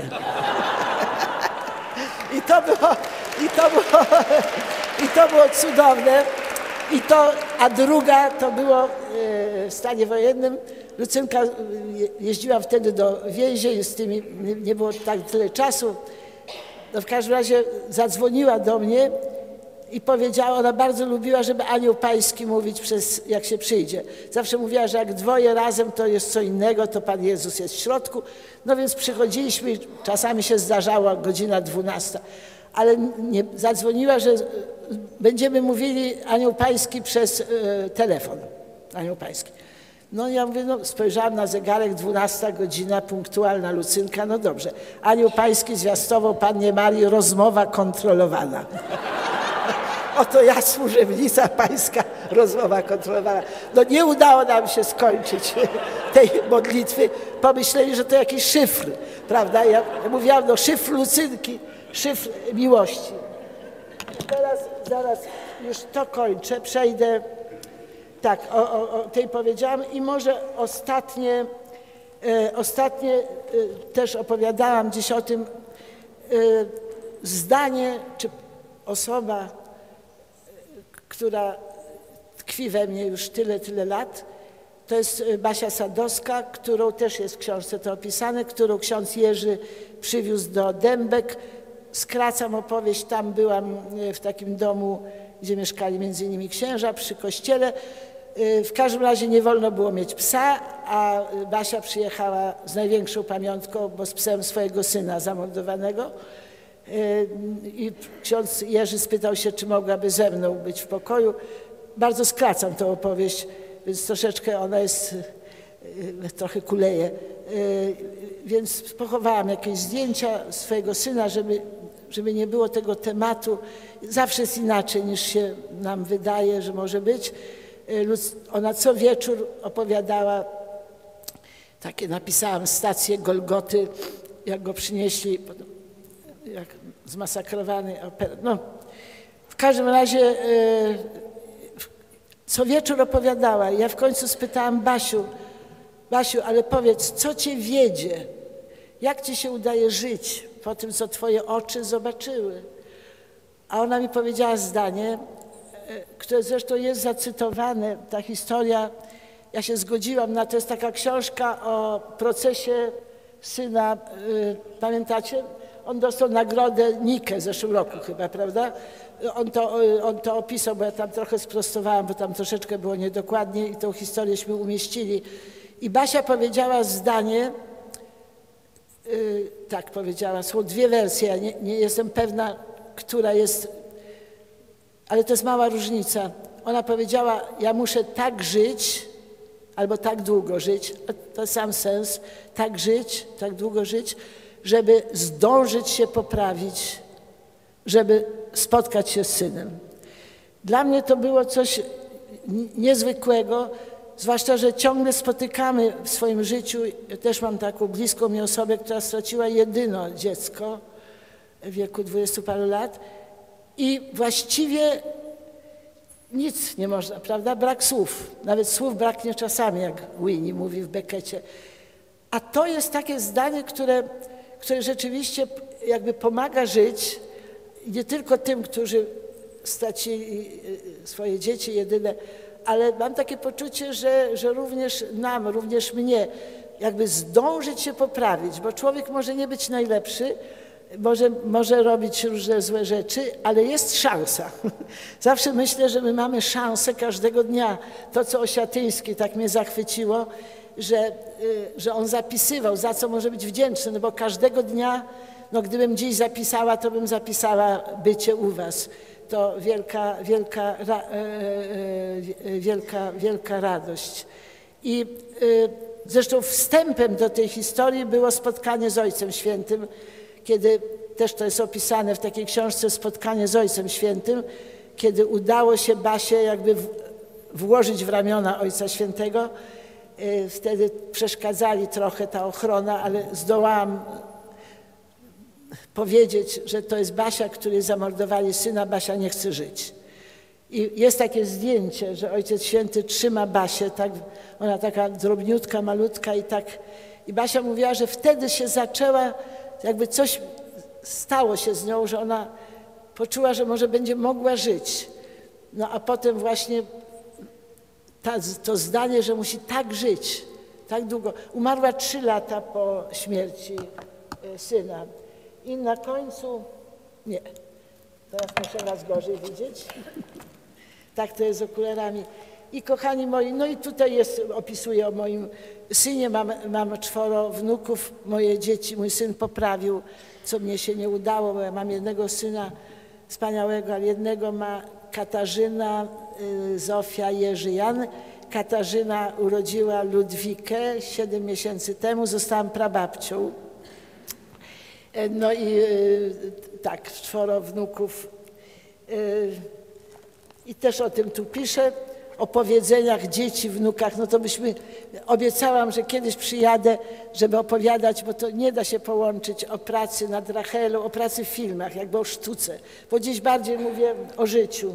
I to było, i to było, i to było cudowne. I to, a druga to było w stanie wojennym. Lucynka jeździła wtedy do więzień, z tymi nie było tak tyle czasu. No w każdym razie zadzwoniła do mnie i powiedziała, ona bardzo lubiła, żeby Anioł Pański mówić, przez, jak się przyjdzie. Zawsze mówiła, że jak dwoje razem to jest co innego, to Pan Jezus jest w środku. No więc przychodziliśmy, czasami się zdarzało godzina dwunasta, ale nie, zadzwoniła, że będziemy mówili Anioł Pański przez y, telefon. Anioł Pański. No ja mówię, no spojrzałam na zegarek, dwunasta godzina, punktualna Lucynka, no dobrze. Anioł Pański zwiastował Pannie Marii, rozmowa kontrolowana. Oto ja, służebnica pańska, rozmowa kontrolowana. No nie udało nam się skończyć tej modlitwy. Pomyśleli, że to jakiś szyfr, prawda? Ja mówiłam, no szyfr Lucynki, szyfr miłości. I teraz, zaraz już to kończę, przejdę, tak, o, o, o tej powiedziałam i może ostatnie, e, ostatnie e, też opowiadałam dziś o tym, e, zdanie, czy osoba, która tkwi we mnie już tyle, tyle lat. To jest Basia Sadowska, którą też jest w książce to opisane, którą ksiądz Jerzy przywiózł do Dębek. Skracam opowieść, tam byłam w takim domu, gdzie mieszkali między innymi księża przy kościele. W każdym razie nie wolno było mieć psa, a Basia przyjechała z największą pamiątką, bo z psem swojego syna zamordowanego. I ksiądz Jerzy spytał się, czy mogłaby ze mną być w pokoju. Bardzo skracam tę opowieść, więc troszeczkę ona jest, trochę kuleje. Więc pochowałam jakieś zdjęcia swojego syna, żeby, żeby nie było tego tematu. Zawsze jest inaczej, niż się nam wydaje, że może być. Ona co wieczór opowiadała, takie napisałam, stację Golgoty, jak go przynieśli, jak zmasakrowany operat. No, w każdym razie co wieczór opowiadała. Ja w końcu spytałam Basiu, Basiu, ale powiedz, co cię wiedzie? Jak ci się udaje żyć po tym, co twoje oczy zobaczyły? A ona mi powiedziała zdanie, które zresztą jest zacytowane, ta historia, ja się zgodziłam na to, jest taka książka o procesie syna, pamiętacie? On dostał nagrodę Nike w zeszłym roku chyba, prawda? On to, on to opisał, bo ja tam trochę sprostowałam, bo tam troszeczkę było niedokładnie i tą historieśmy umieścili. I Basia powiedziała zdanie, yy, tak powiedziała, są dwie wersje, ja nie, nie jestem pewna, która jest ale to jest mała różnica. Ona powiedziała, ja muszę tak żyć, albo tak długo żyć, to sam sens, tak żyć, tak długo żyć, żeby zdążyć się poprawić, żeby spotkać się z synem. Dla mnie to było coś niezwykłego, zwłaszcza, że ciągle spotykamy w swoim życiu, ja też mam taką bliską mi osobę, która straciła jedyne dziecko w wieku dwudziestu paru lat i właściwie nic nie można, prawda? Brak słów. Nawet słów braknie czasami, jak Winnie mówi w Beckecie. A to jest takie zdanie, które, które rzeczywiście jakby pomaga żyć nie tylko tym, którzy stracili swoje dzieci jedyne, ale mam takie poczucie, że, że również nam, również mnie, jakby zdążyć się poprawić, bo człowiek może nie być najlepszy, Może, może robić różne złe rzeczy, ale jest szansa. Zawsze myślę, że my mamy szansę każdego dnia. To, co Osiatyński tak mnie zachwyciło, że, że on zapisywał, za co może być wdzięczny, no bo każdego dnia, no gdybym dziś zapisała, to bym zapisała bycie u was. To wielka, wielka, ra, e, e, wielka, wielka radość. I e, zresztą wstępem do tej historii było spotkanie z Ojcem Świętym, kiedy, też to jest opisane w takiej książce, spotkanie z Ojcem Świętym, kiedy udało się Basię jakby w, włożyć w ramiona Ojca Świętego. Wtedy przeszkadzali trochę ta ochrona, ale zdołałam powiedzieć, że to jest Basia, której zamordowali syna, Basia nie chce żyć. I jest takie zdjęcie, że Ojciec Święty trzyma Basię, tak, ona taka drobniutka, malutka i tak. I Basia mówiła, że wtedy się zaczęła, jakby coś stało się z nią, że ona poczuła, że może będzie mogła żyć. No a potem właśnie ta, to zdanie, że musi tak żyć, tak długo. Umarła trzy lata po śmierci syna. I na końcu, nie, teraz muszę was gorzej widzieć. Tak to jest z okularami. I kochani moi, no i tutaj jest, opisuję o moim synie, mam, mam czworo wnuków, moje dzieci, mój syn poprawił, co mnie się nie udało, bo ja mam jednego syna wspaniałego, ale jednego ma Katarzyna, y, Zofia, Jerzy, Jan. Katarzyna urodziła Ludwikę siedem miesięcy temu, zostałam prababcią. No i y, tak, czworo wnuków. Y, I też o tym tu piszę. O powiedzeniach dzieci, wnukach, no to byśmy, obiecałam, że kiedyś przyjadę, żeby opowiadać, bo to nie da się połączyć o pracy nad Rachelą, o pracy w filmach, jakby o sztuce, bo dziś bardziej mówię o życiu.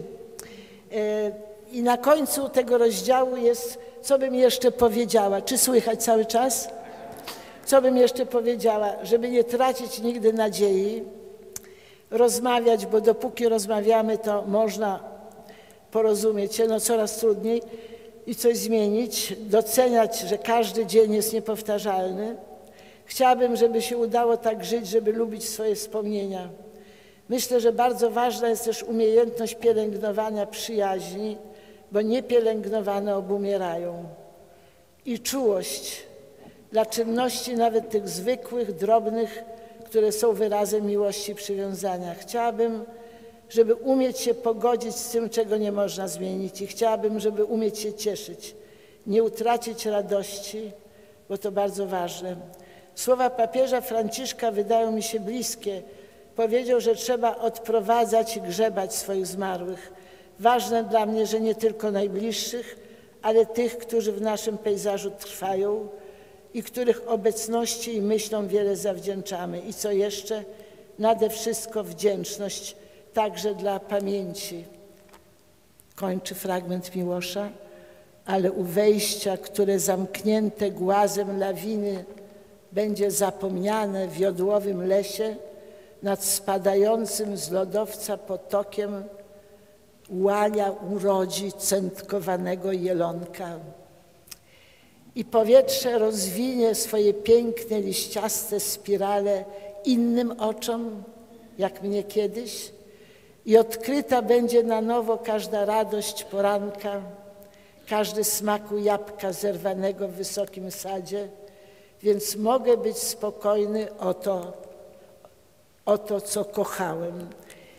I na końcu tego rozdziału jest, co bym jeszcze powiedziała. Czy słychać cały czas? Co bym jeszcze powiedziała? Żeby nie tracić nigdy nadziei, rozmawiać, bo dopóki rozmawiamy, to można porozumieć się, no coraz trudniej i coś zmienić, doceniać, że każdy dzień jest niepowtarzalny. Chciałabym, żeby się udało tak żyć, żeby lubić swoje wspomnienia. Myślę, że bardzo ważna jest też umiejętność pielęgnowania przyjaźni, bo niepielęgnowane obumierają. I czułość dla czynności nawet tych zwykłych, drobnych, które są wyrazem miłości i przywiązania. Chciałabym, żeby umieć się pogodzić z tym, czego nie można zmienić i chciałabym, żeby umieć się cieszyć, nie utracić radości, bo to bardzo ważne. Słowa papieża Franciszka wydają mi się bliskie. Powiedział, że trzeba odprowadzać i grzebać swoich zmarłych. Ważne dla mnie, że nie tylko najbliższych, ale tych, którzy w naszym pejzażu trwają i których obecności i myślom wiele zawdzięczamy. I co jeszcze? Nade wszystko wdzięczność także dla pamięci. Kończy fragment Miłosza, ale u wejścia, które zamknięte głazem lawiny będzie zapomniane w jodłowym lesie, nad spadającym z lodowca potokiem łania urodzi centkowanego jelonka. I powietrze rozwinie swoje piękne, liściaste spirale innym oczom, jak mnie kiedyś, i odkryta będzie na nowo każda radość poranka, każdy smaku jabłka zerwanego w wysokim sadzie, więc mogę być spokojny o to, o to, co kochałem.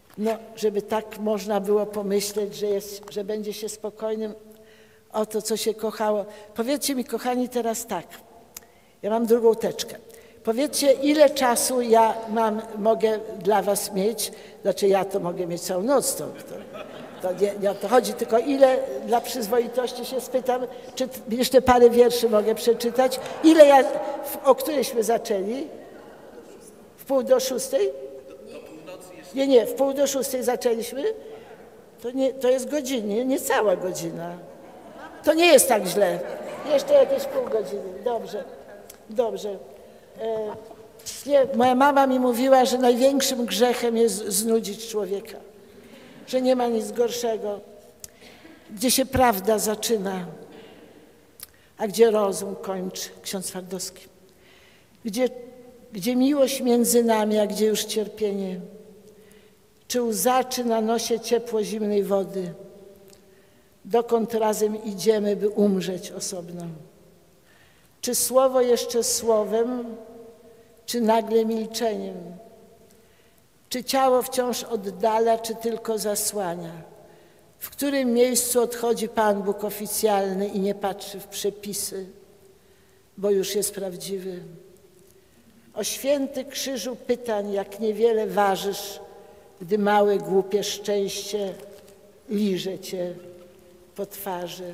No, żeby tak można było pomyśleć, że, jest, że będzie się spokojnym o to, co się kochało. Powiedzcie mi, kochani, teraz tak. Ja mam drugą teczkę. Powiedzcie, ile czasu ja mam, mogę dla was mieć. Znaczy ja to mogę mieć całą noc. To, to, to nie, nie o to chodzi, tylko ile dla przyzwoitości się spytam, czy jeszcze parę wierszy mogę przeczytać. Ile ja, o którejśmy zaczęli? W pół do szóstej? Nie, nie, w pół do szóstej zaczęliśmy. To, nie, to jest godzinnie, nie cała godzina. To nie jest tak źle. Jeszcze jakieś pół godziny. Dobrze, dobrze. E, nie, moja mama mi mówiła, że największym grzechem jest znudzić człowieka. Że nie ma nic gorszego. Gdzie się prawda zaczyna, a gdzie rozum kończy. Ksiądz Twardowski. Gdzie, gdzie miłość między nami, a gdzie już cierpienie. Czy łza, czy na nosie ciepło zimnej wody. Dokąd razem idziemy, by umrzeć osobno? Czy słowo jeszcze słowem, czy nagle milczeniem? Czy ciało wciąż oddala, czy tylko zasłania? W którym miejscu odchodzi Pan Bóg oficjalny i nie patrzy w przepisy, bo już jest prawdziwy? O święty krzyżu pytań, jak niewiele ważysz, gdy małe, głupie szczęście liże cię po twarzy.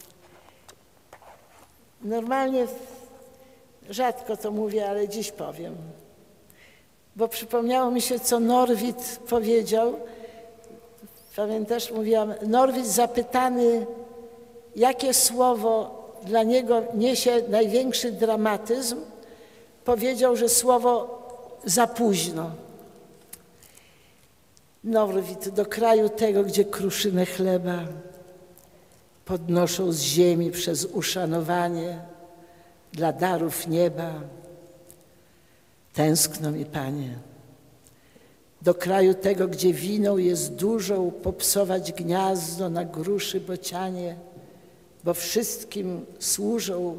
Normalnie rzadko to mówię, ale dziś powiem. Bo przypomniało mi się, co Norwid powiedział. Pamiętasz, mówiłam, Norwid zapytany, jakie słowo dla niego niesie największy dramatyzm, powiedział, że słowo za późno. Norwid, do kraju tego, gdzie kruszynę chleba podnoszą z ziemi przez uszanowanie dla darów nieba. Tęskno mi, Panie, do kraju tego, gdzie winą jest dużą, popsować gniazdo na gruszy bocianie, bo wszystkim służą.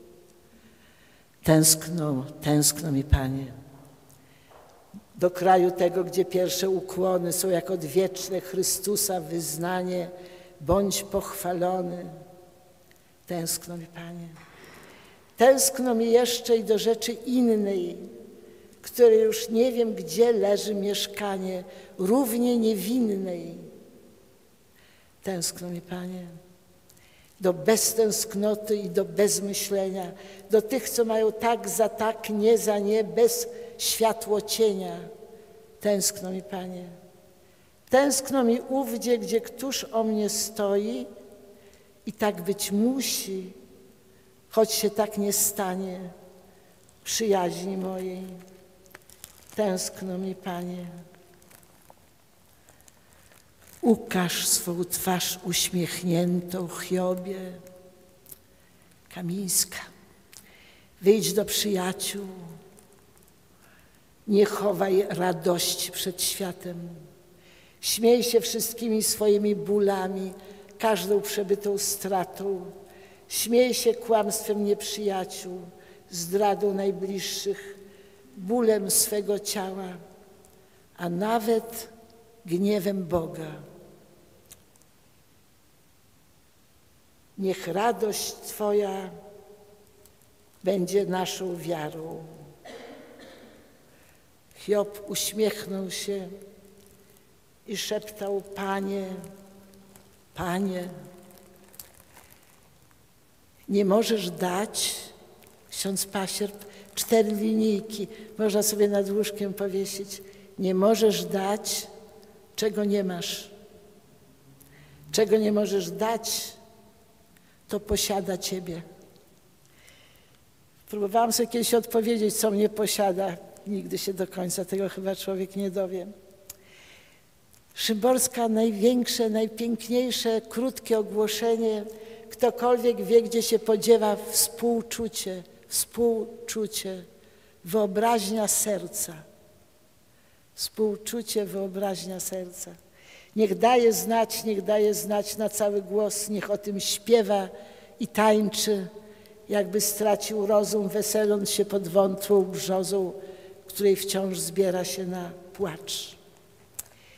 Tęskno, tęskno mi, Panie, do kraju tego, gdzie pierwsze ukłony są jak odwieczne Chrystusa wyznanie, bądź pochwalony. Tęskno mi, Panie. Tęskno mi jeszcze i do rzeczy innej, której już nie wiem, gdzie leży mieszkanie, równie niewinnej. Tęskno mi, Panie, do beztęsknoty i do bezmyślenia, do tych, co mają tak za tak, nie za nie, bez światło cienia. Tęskno mi, Panie. Tęskno mi ówdzie, gdzie któż o mnie stoi i tak być musi, choć się tak nie stanie, przyjaźni mojej. Tęskno mi, Panie. Ukaż swą twarz uśmiechniętą, Hiobie. Kamińska, wyjdź do przyjaciół, nie chowaj radości przed światem. Śmiej się wszystkimi swoimi bólami, każdą przebytą stratą. Śmiej się kłamstwem nieprzyjaciół, zdradą najbliższych, bólem swego ciała, a nawet gniewem Boga. Niech radość Twoja będzie naszą wiarą. Hiob uśmiechnął się i szeptał: Panie, Panie, nie możesz dać, ksiądz pasierb, cztery linijki, można sobie nad łóżkiem powiesić, nie możesz dać, czego nie masz. Czego nie możesz dać, to posiada Ciebie. Próbowałam sobie kiedyś odpowiedzieć, co mnie posiada. Nigdy się do końca tego chyba człowiek nie dowie. Szymborska, największe, najpiękniejsze, krótkie ogłoszenie. Ktokolwiek wie, gdzie się podziewa współczucie, współczucie, wyobraźnia serca. Współczucie, wyobraźnia serca. Niech daje znać, niech daje znać na cały głos, niech o tym śpiewa i tańczy, jakby stracił rozum, weseląc się pod wątłą brzozą, której wciąż zbiera się na płacz.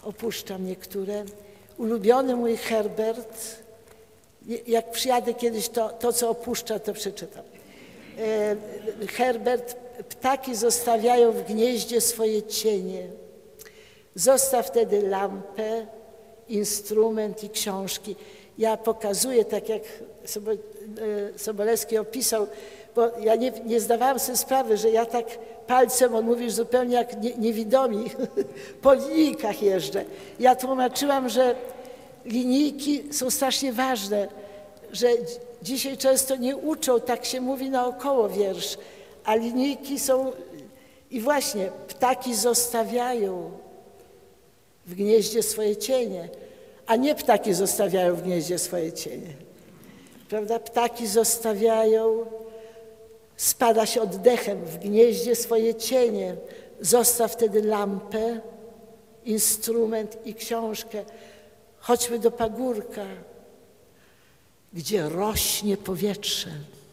opuszczam niektóre. Ulubiony mój Herbert, jak przyjadę kiedyś, to, to co opuszcza, to przeczytam. Herbert, ptaki zostawiają w gnieździe swoje cienie. Zostaw wtedy lampę, instrument i książki. Ja pokazuję, tak jak Sobolewski opisał, bo ja nie, nie zdawałam sobie sprawy, że ja tak palcem, on mówi, zupełnie jak nie, niewidomi, po linijkach jeżdżę. Ja tłumaczyłam, że linijki są strasznie ważne, że dzisiaj często nie uczą, tak się mówi naokoło wiersz, a linijki są... I właśnie, ptaki zostawiają w gnieździe swoje cienie, a nie ptaki zostawiają w gnieździe swoje cienie. Prawda? Ptaki zostawiają, spada się oddechem w gnieździe swoje cienie. Zostaw wtedy lampę, instrument i książkę. Chodźmy do pagórka, gdzie rośnie powietrze.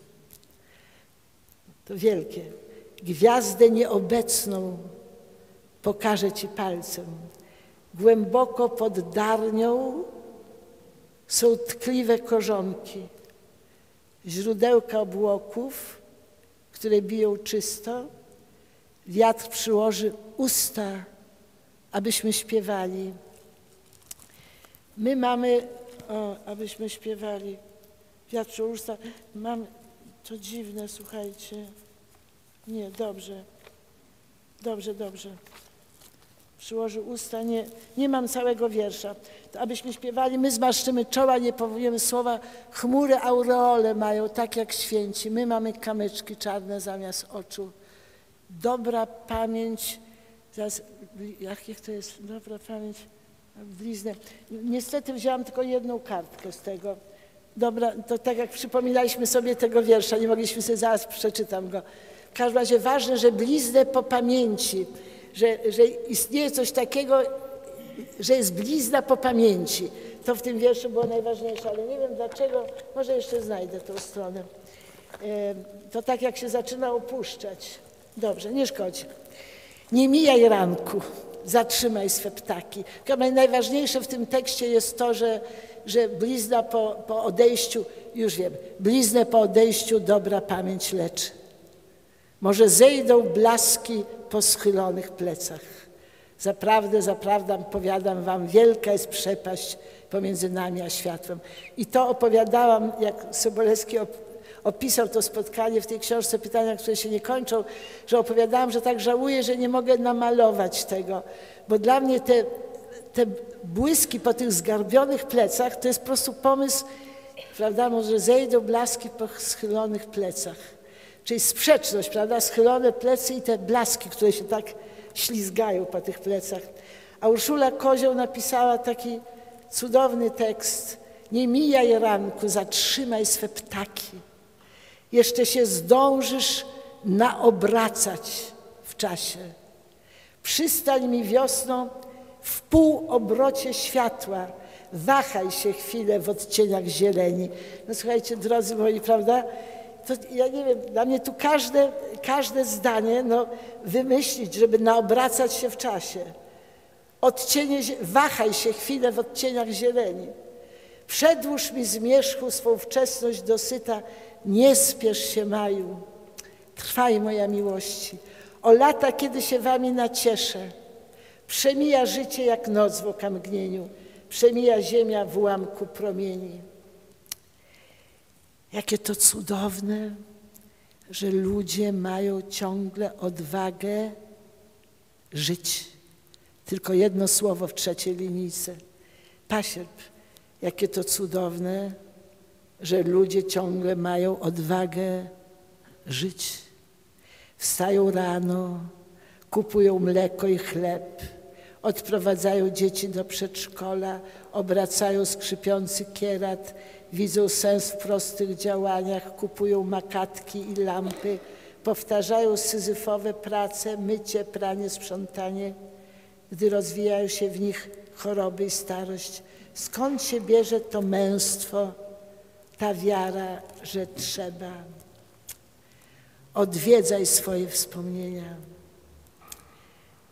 To wielkie. Gwiazdę nieobecną pokażę ci palcem. Głęboko pod darnią są tkliwe korzonki, źródełka obłoków, które biją czysto. Wiatr przyłoży usta, abyśmy śpiewali. My mamy, o, abyśmy śpiewali. Wiatr przyłoży usta. Mam, to dziwne, słuchajcie. Nie, dobrze. Dobrze, dobrze. Przyłoży usta, nie, nie mam całego wiersza. To abyśmy śpiewali, my zmarszczymy czoła, nie powiemy słowa, chmury aureole mają, tak jak święci. My mamy kamyczki czarne zamiast oczu. Dobra pamięć, zaraz, jakich to jest, dobra pamięć, bliznę. Niestety wzięłam tylko jedną kartkę z tego. Dobra, to tak jak przypominaliśmy sobie tego wiersza, nie mogliśmy sobie, zaraz przeczytam go. W każdym razie ważne, że bliznę po pamięci, że, że istnieje coś takiego, że jest blizna po pamięci. To w tym wierszu było najważniejsze, ale nie wiem dlaczego, może jeszcze znajdę tą stronę. To tak jak się zaczyna opuszczać. Dobrze, nie szkodzi. Nie mijaj ranku, zatrzymaj swe ptaki. Najważniejsze w tym tekście jest to, że, że blizna po, po odejściu, już wiem, bliznę po odejściu dobra pamięć leczy. Może zejdą blaski po schylonych plecach. Zaprawdę, zaprawdę powiadam wam, wielka jest przepaść pomiędzy nami a światłem. I to opowiadałam, jak Sobolewski opisał to spotkanie w tej książce Pytania, które się nie kończą, że opowiadałam, że tak żałuję, że nie mogę namalować tego, bo dla mnie te, te błyski po tych zgarbionych plecach to jest po prostu pomysł, prawda, może zejdą blaski po schylonych plecach. Czyli sprzeczność, prawda, schylone plecy i te blaski, które się tak ślizgają po tych plecach. A Urszula Kozioł napisała taki cudowny tekst. Nie mijaj ranku, zatrzymaj swe ptaki. Jeszcze się zdążysz naobracać w czasie. Przystań mi wiosną w półobrocie światła. Wahaj się chwilę w odcieniach zieleni. No słuchajcie, drodzy moi, prawda? To ja nie wiem, dla mnie tu każde, każde zdanie no, wymyślić, żeby naobracać się w czasie. Odcienie, wahaj się chwilę w odcieniach zieleni. Przedłuż mi zmierzchu swą wczesność dosyta, nie spiesz się maju. Trwaj moja miłości, o lata, kiedy się wami nacieszę. Przemija życie jak noc w okamgnieniu, przemija ziemia w ułamku promieni. Jakie to cudowne, że ludzie mają ciągle odwagę żyć. Tylko jedno słowo w trzeciej linijce. Pasierb. Jakie to cudowne, że ludzie ciągle mają odwagę żyć. Wstają rano, kupują mleko i chleb, odprowadzają dzieci do przedszkola, obracają skrzypiący kierat, widzą sens w prostych działaniach, kupują makatki i lampy, powtarzają syzyfowe prace, mycie, pranie, sprzątanie, gdy rozwijają się w nich choroby i starość. Skąd się bierze to męstwo, ta wiara, że trzeba? Odwiedzaj swoje wspomnienia.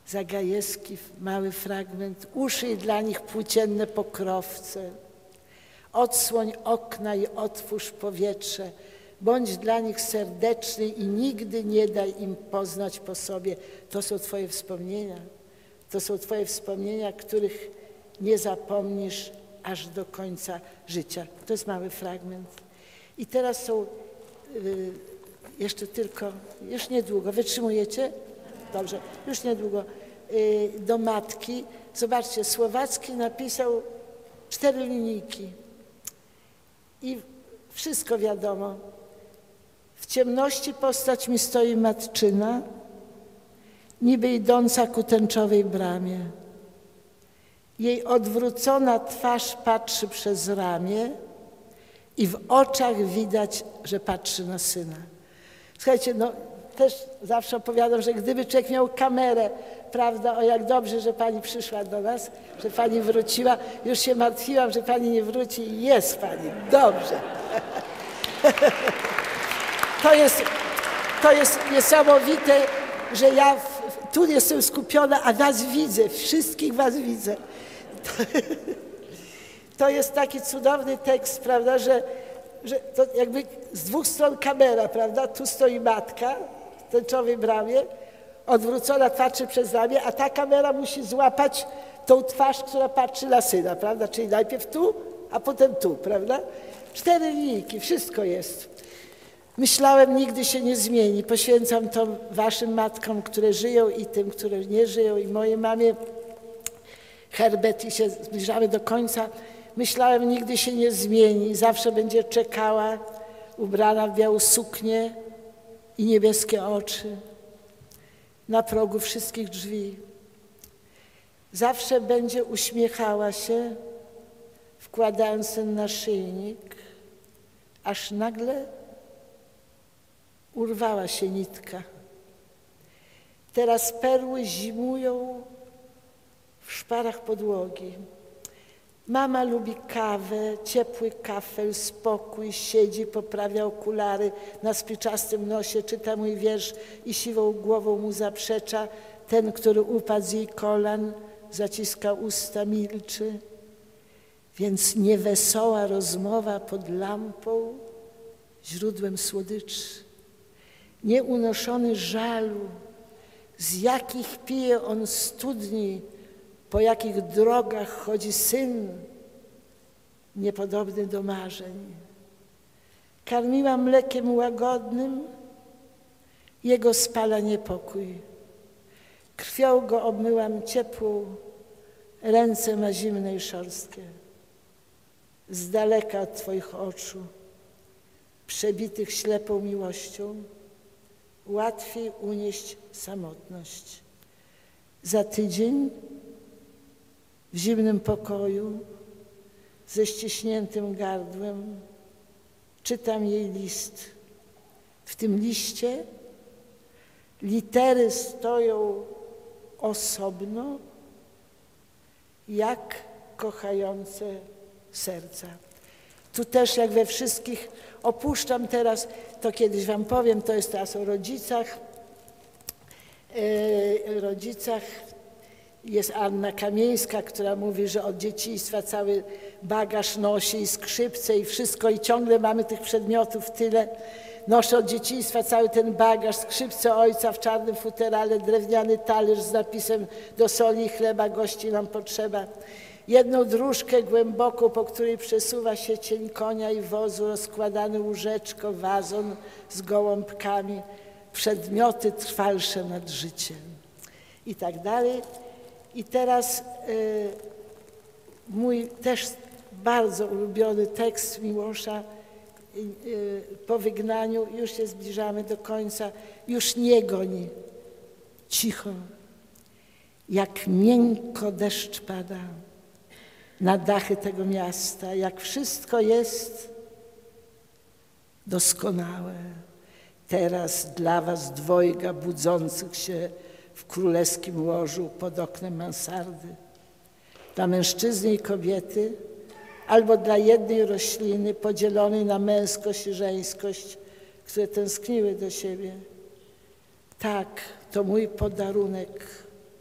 Zagajewski, mały fragment. Uszyj dla nich płócienne pokrowce. Odsłoń okna i otwórz powietrze. Bądź dla nich serdeczny i nigdy nie daj im poznać po sobie. To są Twoje wspomnienia. To są Twoje wspomnienia, których nie zapomnisz aż do końca życia. To jest mały fragment. I teraz są y, jeszcze tylko, już niedługo, wytrzymujecie? Dobrze, już niedługo. Y, do matki. Zobaczcie, Słowacki napisał cztery linijki. I wszystko wiadomo. W ciemności postać mi stoi matczyna, niby idąca ku tęczowej bramie. Jej odwrócona twarz patrzy przez ramię i w oczach widać, że patrzy na syna. Słuchajcie, no też zawsze opowiadam, że gdyby człowiek miał kamerę, prawda, o jak dobrze, że pani przyszła do nas, że pani wróciła. Już się martwiłam, że pani nie wróci i jest pani. Dobrze. To jest, to jest niesamowite, że ja w, tu jestem skupiona, a was widzę, wszystkich was widzę. To, to jest taki cudowny tekst, prawda, że, że to jakby z dwóch stron kamera, prawda, tu stoi matka w tęczowej bramie, odwrócona patrzy przez ramię, a ta kamera musi złapać tą twarz, która patrzy na syna, prawda, czyli najpierw tu, a potem tu, prawda. Cztery linijki, wszystko jest. Myślałem, nigdy się nie zmieni. Poświęcam to waszym matkom, które żyją i tym, które nie żyją, i mojej mamie Herbert, i się zbliżamy do końca. Myślałem, nigdy się nie zmieni. Zawsze będzie czekała, ubrana w białą suknię i niebieskie oczy na progu wszystkich drzwi. Zawsze będzie uśmiechała się, wkładając ten naszyjnik, aż nagle urwała się nitka. Teraz perły zimują w szparach podłogi. Mama lubi kawę, ciepły kafel, spokój, siedzi, poprawia okulary na spiczastym nosie, czyta mój wiersz i siwą głową mu zaprzecza. Ten, który upadł z jej kolan, zaciska usta, milczy. Więc niewesoła rozmowa pod lampą, źródłem słodyczy. Nieunoszony żalu, z jakich pije on studni, po jakich drogach chodzi syn, niepodobny do marzeń. Karmiła mlekiem łagodnym, jego spala niepokój. Krwią go obmyłam ciepłą, ręce ma zimne i szorstkie. Z daleka od Twoich oczu, przebitych ślepą miłością, łatwiej unieść samotność. Za tydzień w zimnym pokoju ze ściśniętym gardłem czytam jej list. W tym liście litery stoją osobno, jak kochające serca. Tu też, jak we wszystkich, opuszczam teraz, to kiedyś wam powiem, to jest teraz o rodzicach. Yy, rodzicach jest Anna Kamieńska, która mówi, że od dzieciństwa cały bagaż nosi i skrzypce i wszystko i ciągle mamy tych przedmiotów tyle. Noszę od dzieciństwa cały ten bagaż, skrzypce ojca w czarnym futerale, drewniany talerz z napisem do soli i chleba gości nam potrzeba. Jedną dróżkę głęboką, po której przesuwa się cień konia i wozu, rozkładane łóżeczko, wazon z gołąbkami, przedmioty trwalsze nad życiem i tak dalej. I teraz y, mój też bardzo ulubiony tekst Miłosza y, y, po wygnaniu, już się zbliżamy do końca, już nie goń, cicho, jak miękko deszcz pada na dachy tego miasta, jak wszystko jest doskonałe. Teraz dla was dwojga budzących się w królewskim łożu pod oknem mansardy. Dla mężczyzny i kobiety, albo dla jednej rośliny podzielonej na męskość i żeńskość, które tęskniły do siebie. Tak, to mój podarunek,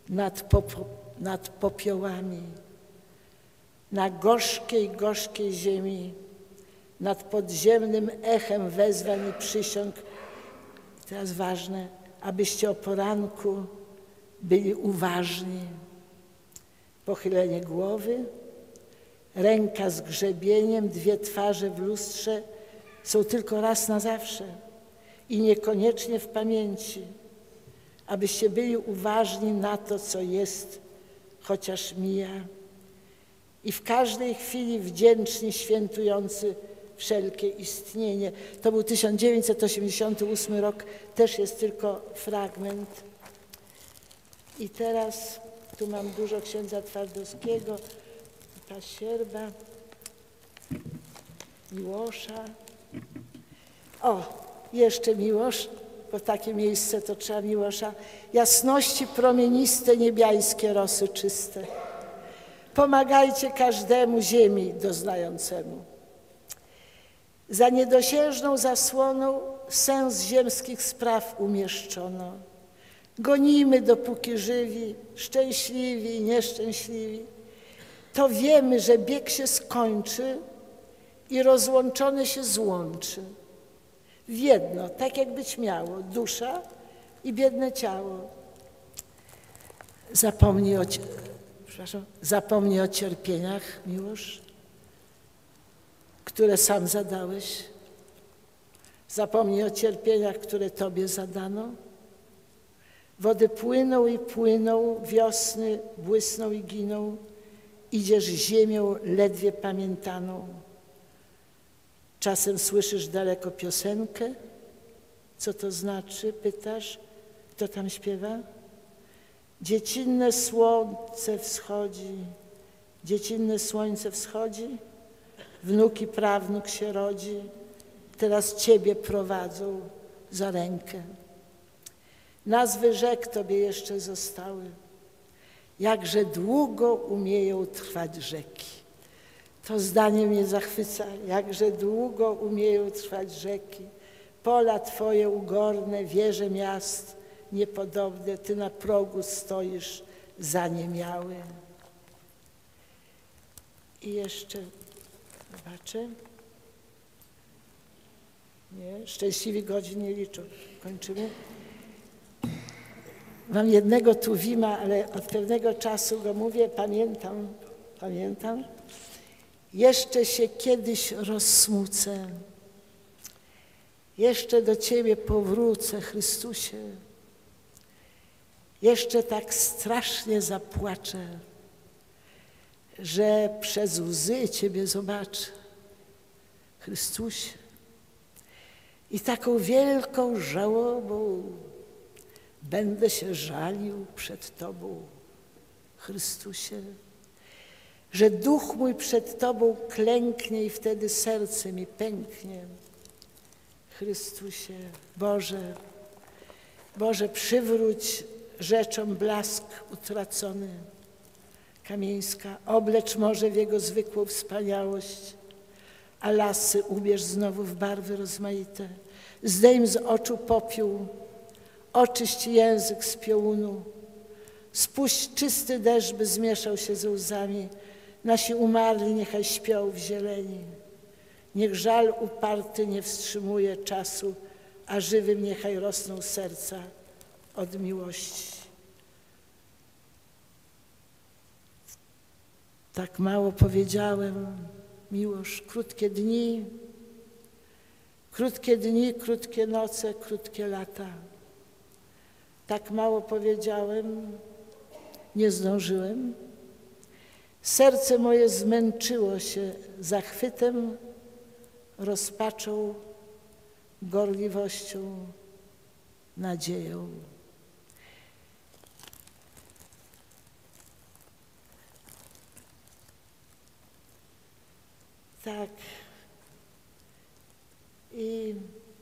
nad, pop nad popiołami, na gorzkiej, gorzkiej ziemi, nad podziemnym echem wezwań i przysiąg. I teraz ważne, abyście o poranku byli uważni. Pochylenie głowy, ręka z grzebieniem, dwie twarze w lustrze są tylko raz na zawsze i niekoniecznie w pamięci, abyście byli uważni na to, co jest, chociaż mija, i w każdej chwili wdzięczni, świętujący wszelkie istnienie. To był tysiąc dziewięćset osiemdziesiąty ósmy rok, też jest tylko fragment. I teraz tu mam dużo księdza Twardowskiego, Pasierba, Miłosza. O, jeszcze Miłosz, bo takie miejsce to trzeba Miłosza. Jasności promieniste, niebiańskie rosy czyste. Pomagajcie każdemu ziemi doznającemu. Za niedosiężną zasłoną sens ziemskich spraw umieszczono. Gonimy, dopóki żywi, szczęśliwi i nieszczęśliwi. To wiemy, że bieg się skończy i rozłączone się złączy. W jedno, tak jak być miało, dusza i biedne ciało. Zapomnij o, przepraszam, zapomnij o cierpieniach, Miłosz, które sam zadałeś. Zapomnij o cierpieniach, które Tobie zadano. Wody płyną i płyną, wiosny błysną i giną. Idziesz ziemią ledwie pamiętaną. Czasem słyszysz daleko piosenkę. Co to znaczy? Pytasz. Kto tam śpiewa? Dziecinne słońce wschodzi. Dziecinne słońce wschodzi. Wnuk i prawnuk się rodzi. Teraz Ciebie prowadzą za rękę. Nazwy rzek Tobie jeszcze zostały. Jakże długo umieją trwać rzeki. To zdanie mnie zachwyca. Jakże długo umieją trwać rzeki. Pola Twoje ugorne, wieże miast niepodobne, Ty na progu stoisz zaniemiały. I jeszcze, zobaczę. Nie, szczęśliwi godzin nie liczą. Kończymy. Mam jednego Tuwima, ale od pewnego czasu go mówię, pamiętam, pamiętam. Jeszcze się kiedyś rozsmucę, jeszcze do Ciebie powrócę, Chrystusie. Jeszcze tak strasznie zapłaczę, że przez łzy Ciebie zobaczę, Chrystusie. I taką wielką żałobą będę się żalił przed Tobą, Chrystusie, że duch mój przed Tobą klęknie i wtedy serce mi pęknie. Chrystusie, Boże, Boże, przywróć rzeczom blask utracony. Kamieńska, oblecz morze w jego zwykłą wspaniałość, a lasy ubierz znowu w barwy rozmaite. Zdejm z oczu popiół, oczyść język z piołunu, spuść czysty deszcz, by zmieszał się ze łzami. Nasi umarli niechaj śpią w zieleni. Niech żal uparty nie wstrzymuje czasu, a żywym niechaj rosną serca od miłości. Tak mało powiedziałem, Miłosz, krótkie dni, krótkie dni, krótkie noce, krótkie lata. Tak mało powiedziałem, nie zdążyłem. Serce moje zmęczyło się zachwytem, rozpaczą, gorliwością, nadzieją. Tak. I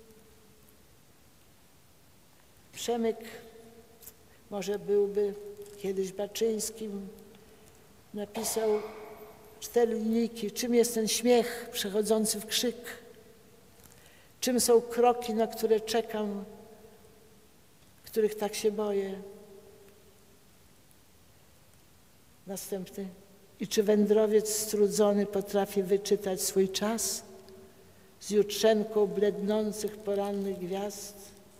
Przemyk może byłby kiedyś Baczyńskim, napisał cztery linijki. Czym jest ten śmiech przechodzący w krzyk? Czym są kroki, na które czekam, których tak się boję? Następny. I czy wędrowiec strudzony potrafi wyczytać swój czas z jutrzenką blednących porannych gwiazd?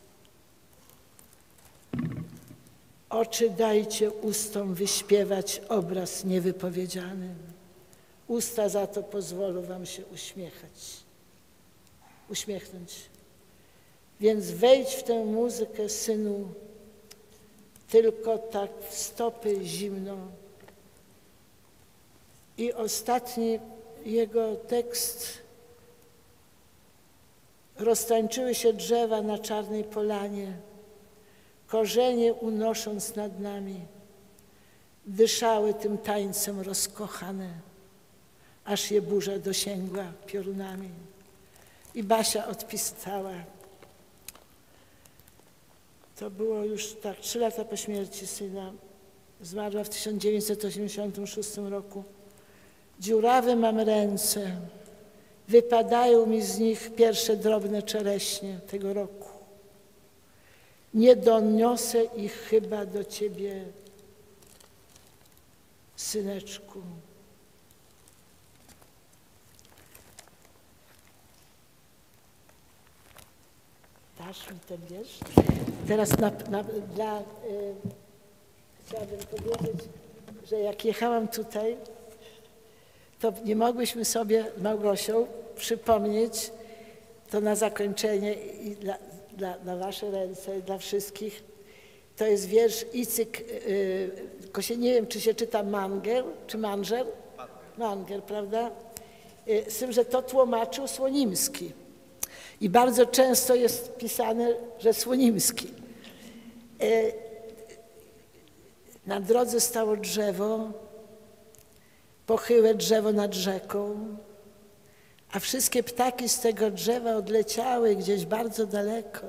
Oczy dajcie ustom wyśpiewać obraz niewypowiedziany. Usta za to pozwolą wam się uśmiechać. Uśmiechnąć. Więc wejdź w tę muzykę, synu, tylko tak w stopy zimno. I ostatni jego tekst. Roztańczyły się drzewa na czarnej polanie, korzenie unosząc nad nami, dyszały tym tańcem rozkochane, aż je burza dosięgła piorunami. I Basia odpisała. To było już tak, trzy lata po śmierci syna. Zmarła w tysiąc dziewięćset osiemdziesiątym szóstym roku. Dziurawe mam ręce, wypadają mi z nich pierwsze drobne czereśnie tego roku. Nie doniosę ich chyba do ciebie, syneczku. Dasz mi ten wiersz? Teraz na, na, dla, y, chciałabym powiedzieć, że jak jechałam tutaj, to nie mogłyśmy sobie Małgosią przypomnieć, to na zakończenie i dla, dla, na wasze ręce, dla wszystkich, to jest wiersz Icyk, yy, tylko się nie wiem, czy się czyta Manger, czy Manger? Manger, prawda? Yy, z tym, że to tłumaczył Słonimski. I bardzo często jest pisane, że Słonimski. Yy, na drodze stało drzewo, pochyłe drzewo nad rzeką, a wszystkie ptaki z tego drzewa odleciały gdzieś bardzo daleko.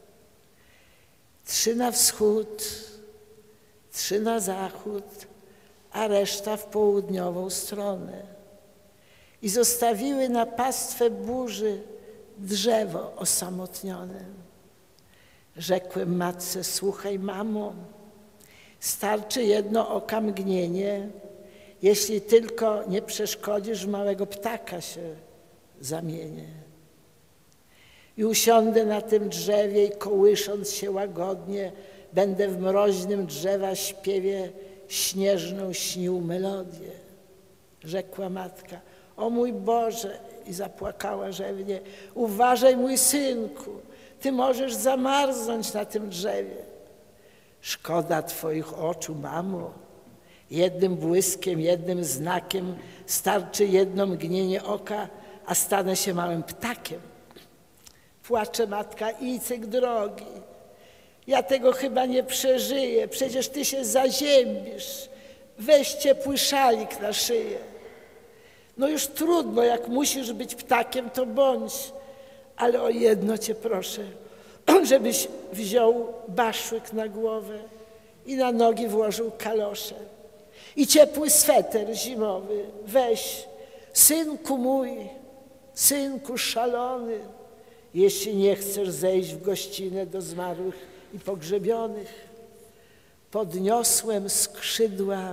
Trzy na wschód, trzy na zachód, a reszta w południową stronę. I zostawiły na pastwę burzy drzewo osamotnione. Rzekłem matce, słuchaj, mamo, starczy jedno oka mgnienie, jeśli tylko nie przeszkodzisz, małego ptaka się zamienię. I usiądę na tym drzewie i kołysząc się łagodnie, będę w mroźnym drzewa śpiewie śnieżną śnił melodię. Rzekła matka, o mój Boże, i zapłakała rzewnie, uważaj, mój synku, ty możesz zamarznąć na tym drzewie. Szkoda twoich oczu, mamo. Jednym błyskiem, jednym znakiem starczy jedno mgnienie oka, a stanę się małym ptakiem. Płacze matka, Icyk drogi, ja tego chyba nie przeżyję, przecież ty się zaziębisz, weź ciepły szalik na szyję. No już trudno, jak musisz być ptakiem, to bądź, ale o jedno cię proszę, żebyś wziął baszłyk na głowę i na nogi włożył kalosze. I ciepły sweter zimowy weź, synku mój, synku szalony, jeśli nie chcesz zejść w gościnę do zmarłych i pogrzebionych. Podniosłem skrzydła,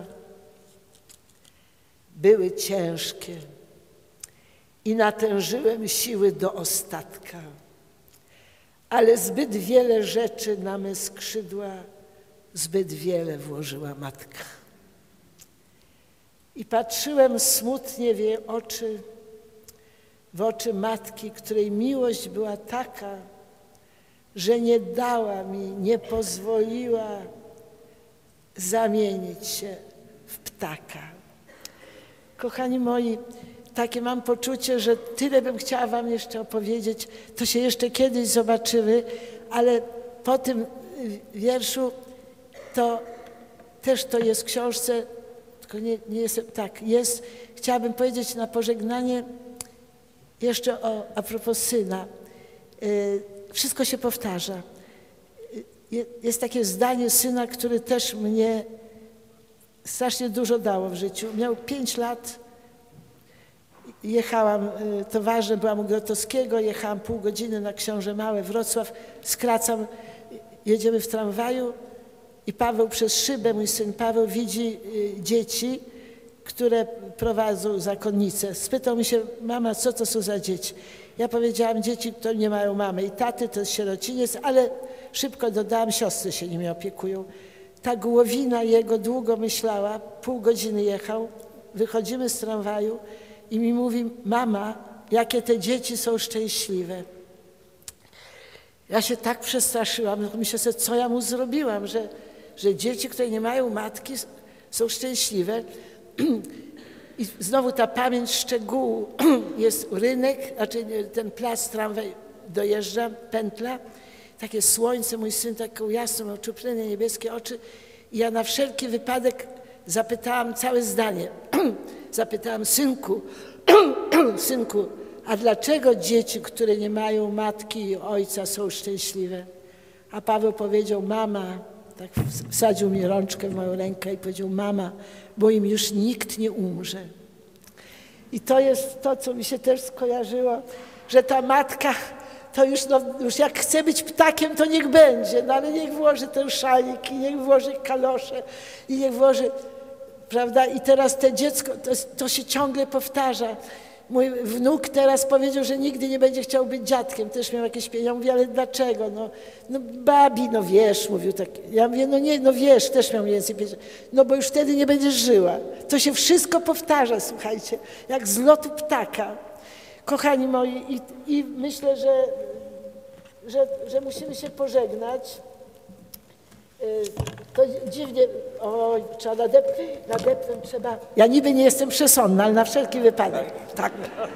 były ciężkie i natężyłem siły do ostatka, ale zbyt wiele rzeczy na me skrzydła, zbyt wiele włożyła matka. I patrzyłem smutnie w jej oczy, w oczy matki, której miłość była taka, że nie dała mi, nie pozwoliła zamienić się w ptaka. Kochani moi, takie mam poczucie, że tyle bym chciała wam jeszcze opowiedzieć, to się jeszcze kiedyś zobaczymy, ale po tym wierszu to też to jest w książce, tylko nie, nie jestem, tak, jest, chciałabym powiedzieć na pożegnanie jeszcze o, a propos syna. Yy, wszystko się powtarza. Yy, jest takie zdanie syna, które też mnie strasznie dużo dało w życiu. Miał pięć lat, jechałam, yy, to ważne, byłam u Grotowskiego, jechałam pół godziny na Książę Małe, Wrocław, skracam, jedziemy w tramwaju I Paweł przez szybę, mój syn Paweł widzi dzieci, które prowadzą zakonnice. Spytał mi się, mama, co to są za dzieci? Ja powiedziałam, dzieci, które nie mają mamy i taty, to jest sierociniec, ale szybko dodałam, siostry się nimi opiekują. Ta głowina jego długo myślała, pół godziny jechał, wychodzimy z tramwaju i mi mówi, mama, jakie te dzieci są szczęśliwe. Ja się tak przestraszyłam, myślę sobie, co ja mu zrobiłam, że, że dzieci, które nie mają matki, są szczęśliwe. I znowu ta pamięć szczegółu, jest rynek, znaczy ten plac, tramwaj dojeżdża, pętla, takie słońce, mój syn taką jasną, oczuplenie, niebieskie oczy i ja na wszelki wypadek zapytałam całe zdanie, zapytałam, synku, synku, a dlaczego dzieci, które nie mają matki i ojca, są szczęśliwe? A Paweł powiedział, mama, tak wsadził mi rączkę w moją rękę i powiedział, mama, bo im już nikt nie umrze. I to jest to, co mi się też skojarzyło, że ta matka, to już, no, już jak chce być ptakiem, to niech będzie, no ale niech włoży ten szalik i niech włoży kalosze i niech włoży, prawda? I teraz to dziecko, to, to się ciągle powtarza. Mój wnuk teraz powiedział, że nigdy nie będzie chciał być dziadkiem, też miał jakieś pieniądze. Ja mówię, ale dlaczego? No, no babi, no wiesz, mówił tak. Ja mówię, no nie, no wiesz, też miał mniej więcej pieniędzy. No bo już wtedy nie będziesz żyła. To się wszystko powtarza, słuchajcie, jak z lotu ptaka. Kochani moi, i, i myślę, że, że, że musimy się pożegnać. To dziwnie, oj, trzeba nadepnąć, nadepnąć trzeba. Ja niby nie jestem przesądna, ale na wszelki wypadek. Tak.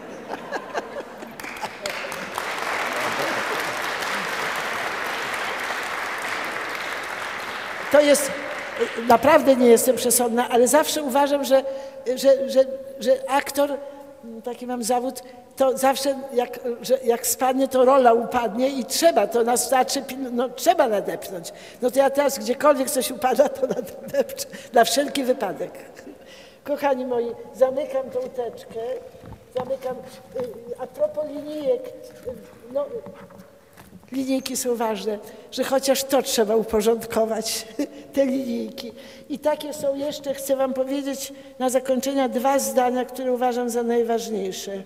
To jest, naprawdę nie jestem przesądna, ale zawsze uważam, że, że, że, że aktor, taki mam zawód, to zawsze jak, że jak spadnie, to rola upadnie i trzeba, to nas starczy, no trzeba nadepnąć. No to ja teraz gdziekolwiek coś upada, to nadepczę, na wszelki wypadek. Kochani moi, zamykam tą teczkę, zamykam, a propos linijek, no linijki są ważne, że chociaż to trzeba uporządkować, te linijki. I takie są jeszcze, chcę wam powiedzieć na zakończenie dwa zdania, które uważam za najważniejsze.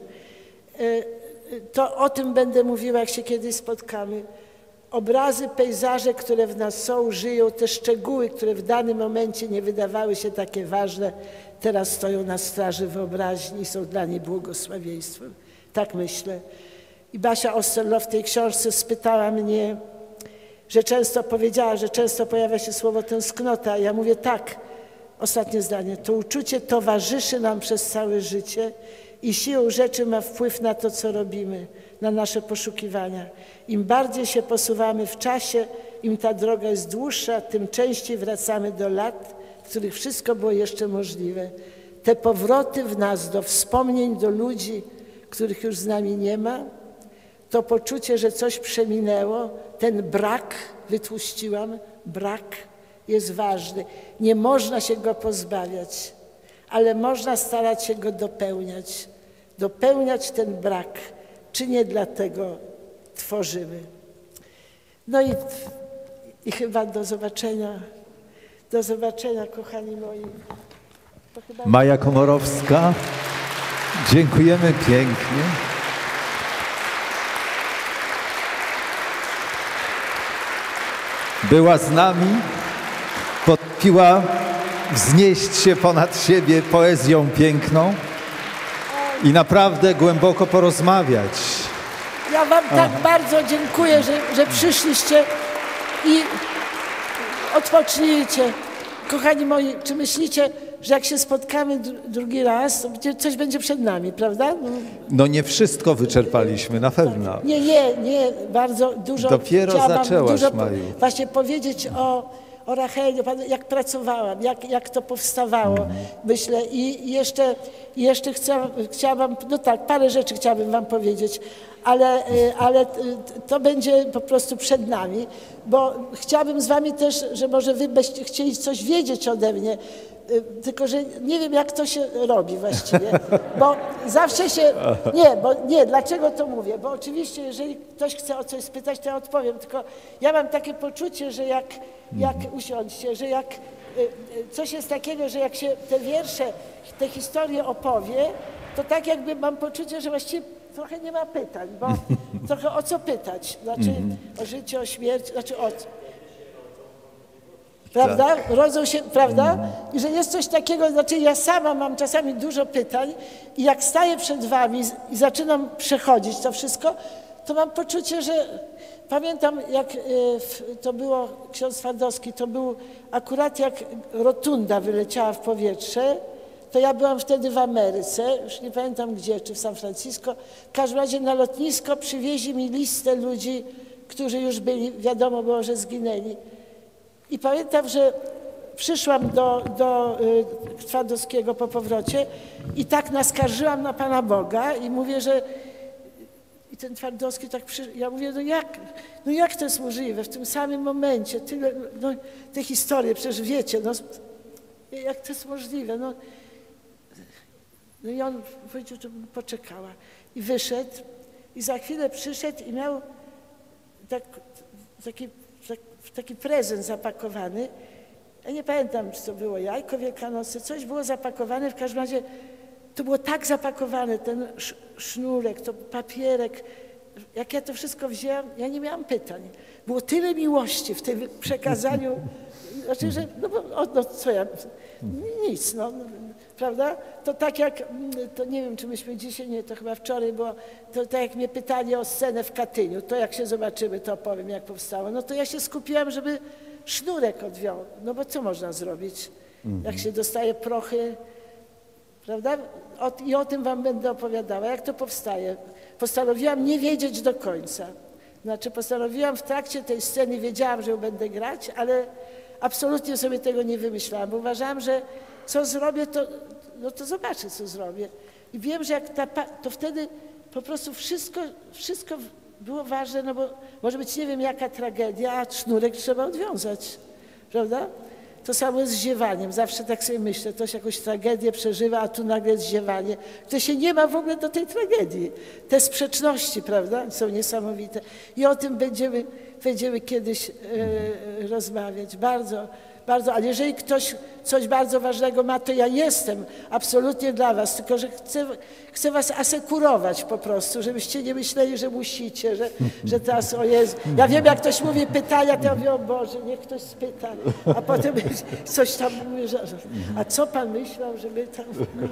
To o tym będę mówiła, jak się kiedyś spotkamy. Obrazy, pejzaże, które w nas są, żyją, te szczegóły, które w danym momencie nie wydawały się takie ważne, teraz stoją na straży wyobraźni i są dla niej błogosławieństwem. Tak myślę. I Basia Osterloh w tej książce spytała mnie, że często powiedziała, że często pojawia się słowo tęsknota. A ja mówię tak, ostatnie zdanie, to uczucie towarzyszy nam przez całe życie i siłą rzeczy ma wpływ na to, co robimy, na nasze poszukiwania. Im bardziej się posuwamy w czasie, im ta droga jest dłuższa, tym częściej wracamy do lat, w których wszystko było jeszcze możliwe. Te powroty w nas do wspomnień, do ludzi, których już z nami nie ma, to poczucie, że coś przeminęło, ten brak, wytłuściłam, brak jest ważny. Nie można się go pozbawiać, ale można starać się go dopełniać. Dopełniać ten brak, czy nie dlatego tworzymy. No i, i chyba do zobaczenia, do zobaczenia, kochani moi. To chyba... Maja Komorowska, dziękujemy pięknie. Była z nami, potrafiła wznieść się ponad siebie poezją piękną i naprawdę głęboko porozmawiać. Ja wam tak Aha. bardzo dziękuję, że, że przyszliście i odpocznijcie. Kochani moi, czy myślicie, że jak się spotkamy drugi raz, to coś będzie przed nami, prawda? No, no nie wszystko wyczerpaliśmy, na pewno. Nie, nie, nie, bardzo dużo. Dopiero zaczęłaś, dużo, Maju. Właśnie powiedzieć o, o Racheli, jak pracowałam, jak, jak to powstawało, mm. myślę. I jeszcze, jeszcze chciałam, chciałam, no tak, parę rzeczy chciałabym wam powiedzieć, ale, ale to będzie po prostu przed nami, bo chciałabym z wami też, że może wy byście chcieli coś wiedzieć ode mnie, tylko że nie wiem, jak to się robi właściwie, bo zawsze się, nie, bo nie, dlaczego to mówię, bo oczywiście jeżeli ktoś chce o coś spytać, to ja odpowiem, tylko ja mam takie poczucie, że jak, jak usiądźcie, że jak coś jest takiego, że jak się te wiersze, te historie opowie, to tak jakby mam poczucie, że właściwie trochę nie ma pytań, bo trochę o co pytać, znaczy o życie, o śmierć, znaczy o co. Prawda? Rodzą się, prawda? I że jest coś takiego, znaczy ja sama mam czasami dużo pytań i jak staję przed wami i zaczynam przechodzić to wszystko, to mam poczucie, że pamiętam jak to było, ksiądz Twardowski, to był akurat jak rotunda wyleciała w powietrze, to ja byłam wtedy w Ameryce, już nie pamiętam gdzie, czy w San Francisco, w każdym razie na lotnisko przywieźli mi listę ludzi, którzy już byli, wiadomo było, że zginęli. I pamiętam, że przyszłam do, do y, Twardowskiego po powrocie i tak naskarżyłam na Pana Boga i mówię, że i ten Twardowski tak przy... Ja mówię, no jak, no jak to jest możliwe w tym samym momencie, tyle, no, te historie, przecież wiecie, no, jak to jest możliwe, no. No i on powiedział, żebym poczekała i wyszedł i za chwilę przyszedł i miał tak, taki taki prezent zapakowany. Ja nie pamiętam, czy to było jajko wielkanocne, coś było zapakowane, w każdym razie to było tak zapakowane, ten sznurek, to papierek. Jak ja to wszystko wzięłam, ja nie miałam pytań. Było tyle miłości w tym przekazaniu, znaczy, że no, o, no co ja, nic, no, prawda? To tak jak, to nie wiem, czy myśmy dzisiaj, nie, to chyba wczoraj było, to tak jak mnie pytali o scenę w Katyniu, to jak się zobaczymy, to opowiem, jak powstało. No to ja się skupiłam, żeby sznurek odwiął, no bo co można zrobić, jak się dostaje prochy, prawda? O, i o tym wam będę opowiadała, jak to powstaje. Postanowiłam nie wiedzieć do końca. Znaczy postanowiłam w trakcie tej sceny, wiedziałam, że ją będę grać, ale absolutnie sobie tego nie wymyślałam, bo uważałam, że co zrobię, to, no to zobaczę, co zrobię. I wiem, że jak ta, to wtedy po prostu wszystko, wszystko było ważne, no bo może być nie wiem jaka tragedia, a sznurek trzeba odwiązać, prawda? To samo jest z ziewaniem. Zawsze tak sobie myślę, ktoś jakąś tragedię przeżywa, a tu nagle jest ziewanie, które się nie ma w ogóle do tej tragedii. Te sprzeczności, prawda, są niesamowite. I o tym będziemy, będziemy kiedyś e, rozmawiać. Bardzo, bardzo. Ale jeżeli ktoś coś bardzo ważnego ma, to ja jestem absolutnie dla was, tylko że chcę, chcę was asekurować po prostu, żebyście nie myśleli, że musicie, że, że teraz o Jezu. Ja wiem, jak ktoś mówi pytania, to ja mówię, o Boże, niech ktoś spyta, a potem coś tam mówi, że a co Pan myślał, żeby tam...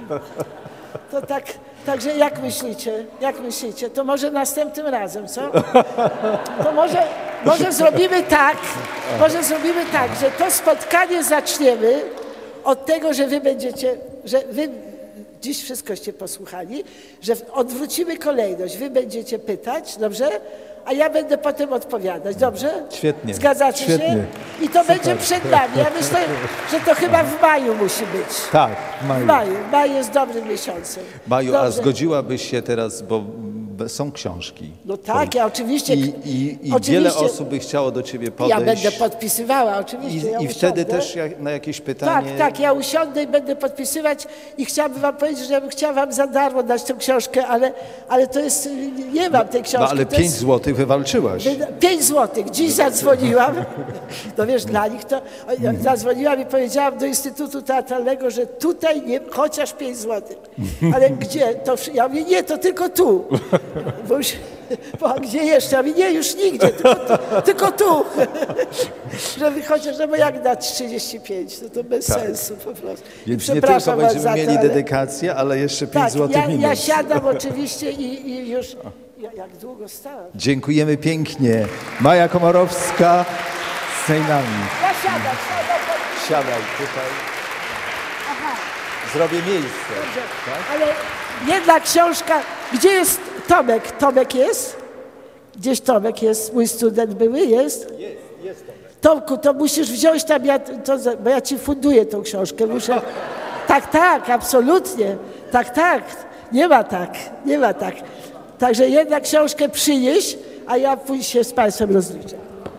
To tak, także jak myślicie, jak myślicie, to może następnym razem, co? To może, może zrobimy tak, może zrobimy tak, że to spotkanie zaczniemy od tego, że wy będziecie, że wy dziś wszystkoście posłuchali, że odwrócimy kolejność, wy będziecie pytać, dobrze? A ja będę potem odpowiadać, dobrze? Świetnie. Zgadzacie Świetnie. się? I to Super. będzie przed nami. Ja myślę, że to chyba w maju musi być. Tak, w maju. W maju. Maj jest dobrym miesiącem. Maju, a Dobrze. zgodziłabyś się teraz, bo są książki. No tak, ja oczywiście... I, i, i oczywiście, wiele osób by chciało do ciebie podejść. Ja będę podpisywała, oczywiście. I, ja i wtedy usiądę. też jak, na jakieś pytanie... Tak, tak, ja usiądę i będę podpisywać i chciałabym wam powiedzieć, że ja bym chciała wam za darmo dać tę książkę, ale, ale to jest... Nie mam tej książki. No ale to pięć jest, złotych wywalczyłaś. Pięć złotych. Dziś zadzwoniłam, no wiesz, dla nich to, zadzwoniłam i powiedziałam do Instytutu Teatralnego, że tutaj nie, chociaż pięć złotych. Ale gdzie? To, ja mówię, nie, to tylko tu. Bo, już, bo a gdzie jeszcze? Ja mówię, nie, już nigdzie, tylko tu. Tylko tu. Żeby chociaż, no bo jak dać trzydzieści pięć, no to bez tak. sensu po prostu. Więc nie tylko będziemy za mieli to, ale... dedykację, ale jeszcze pięć tak, złotych ja, minus. ja siadam oczywiście i, i już... Ja, jak długo stałam? Dziękujemy pięknie. Maja Komorowska z nami. Ja siadam, siadam. Pod... Siadaj tutaj. Aha. Zrobię miejsce. Dobrze, tak? ale jedna książka. Gdzie jest Tomek? Tomek jest? Gdzieś Tomek jest? Mój student były? Jest? Jest, jest Tomek. Tomku, to musisz wziąć tam, ja, to, bo ja ci funduję tą książkę. Muszę... Tak, tak, absolutnie. Tak, tak. Nie ma tak, nie ma tak. Także jednak książkę przynieść, a ja pójść się z państwem rozliczę.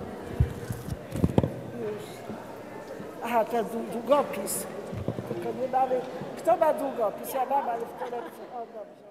Aha, ten długopis. Tylko nie mamy... Kto ma długopis? Ja mam, ale w torebce. O, dobrze.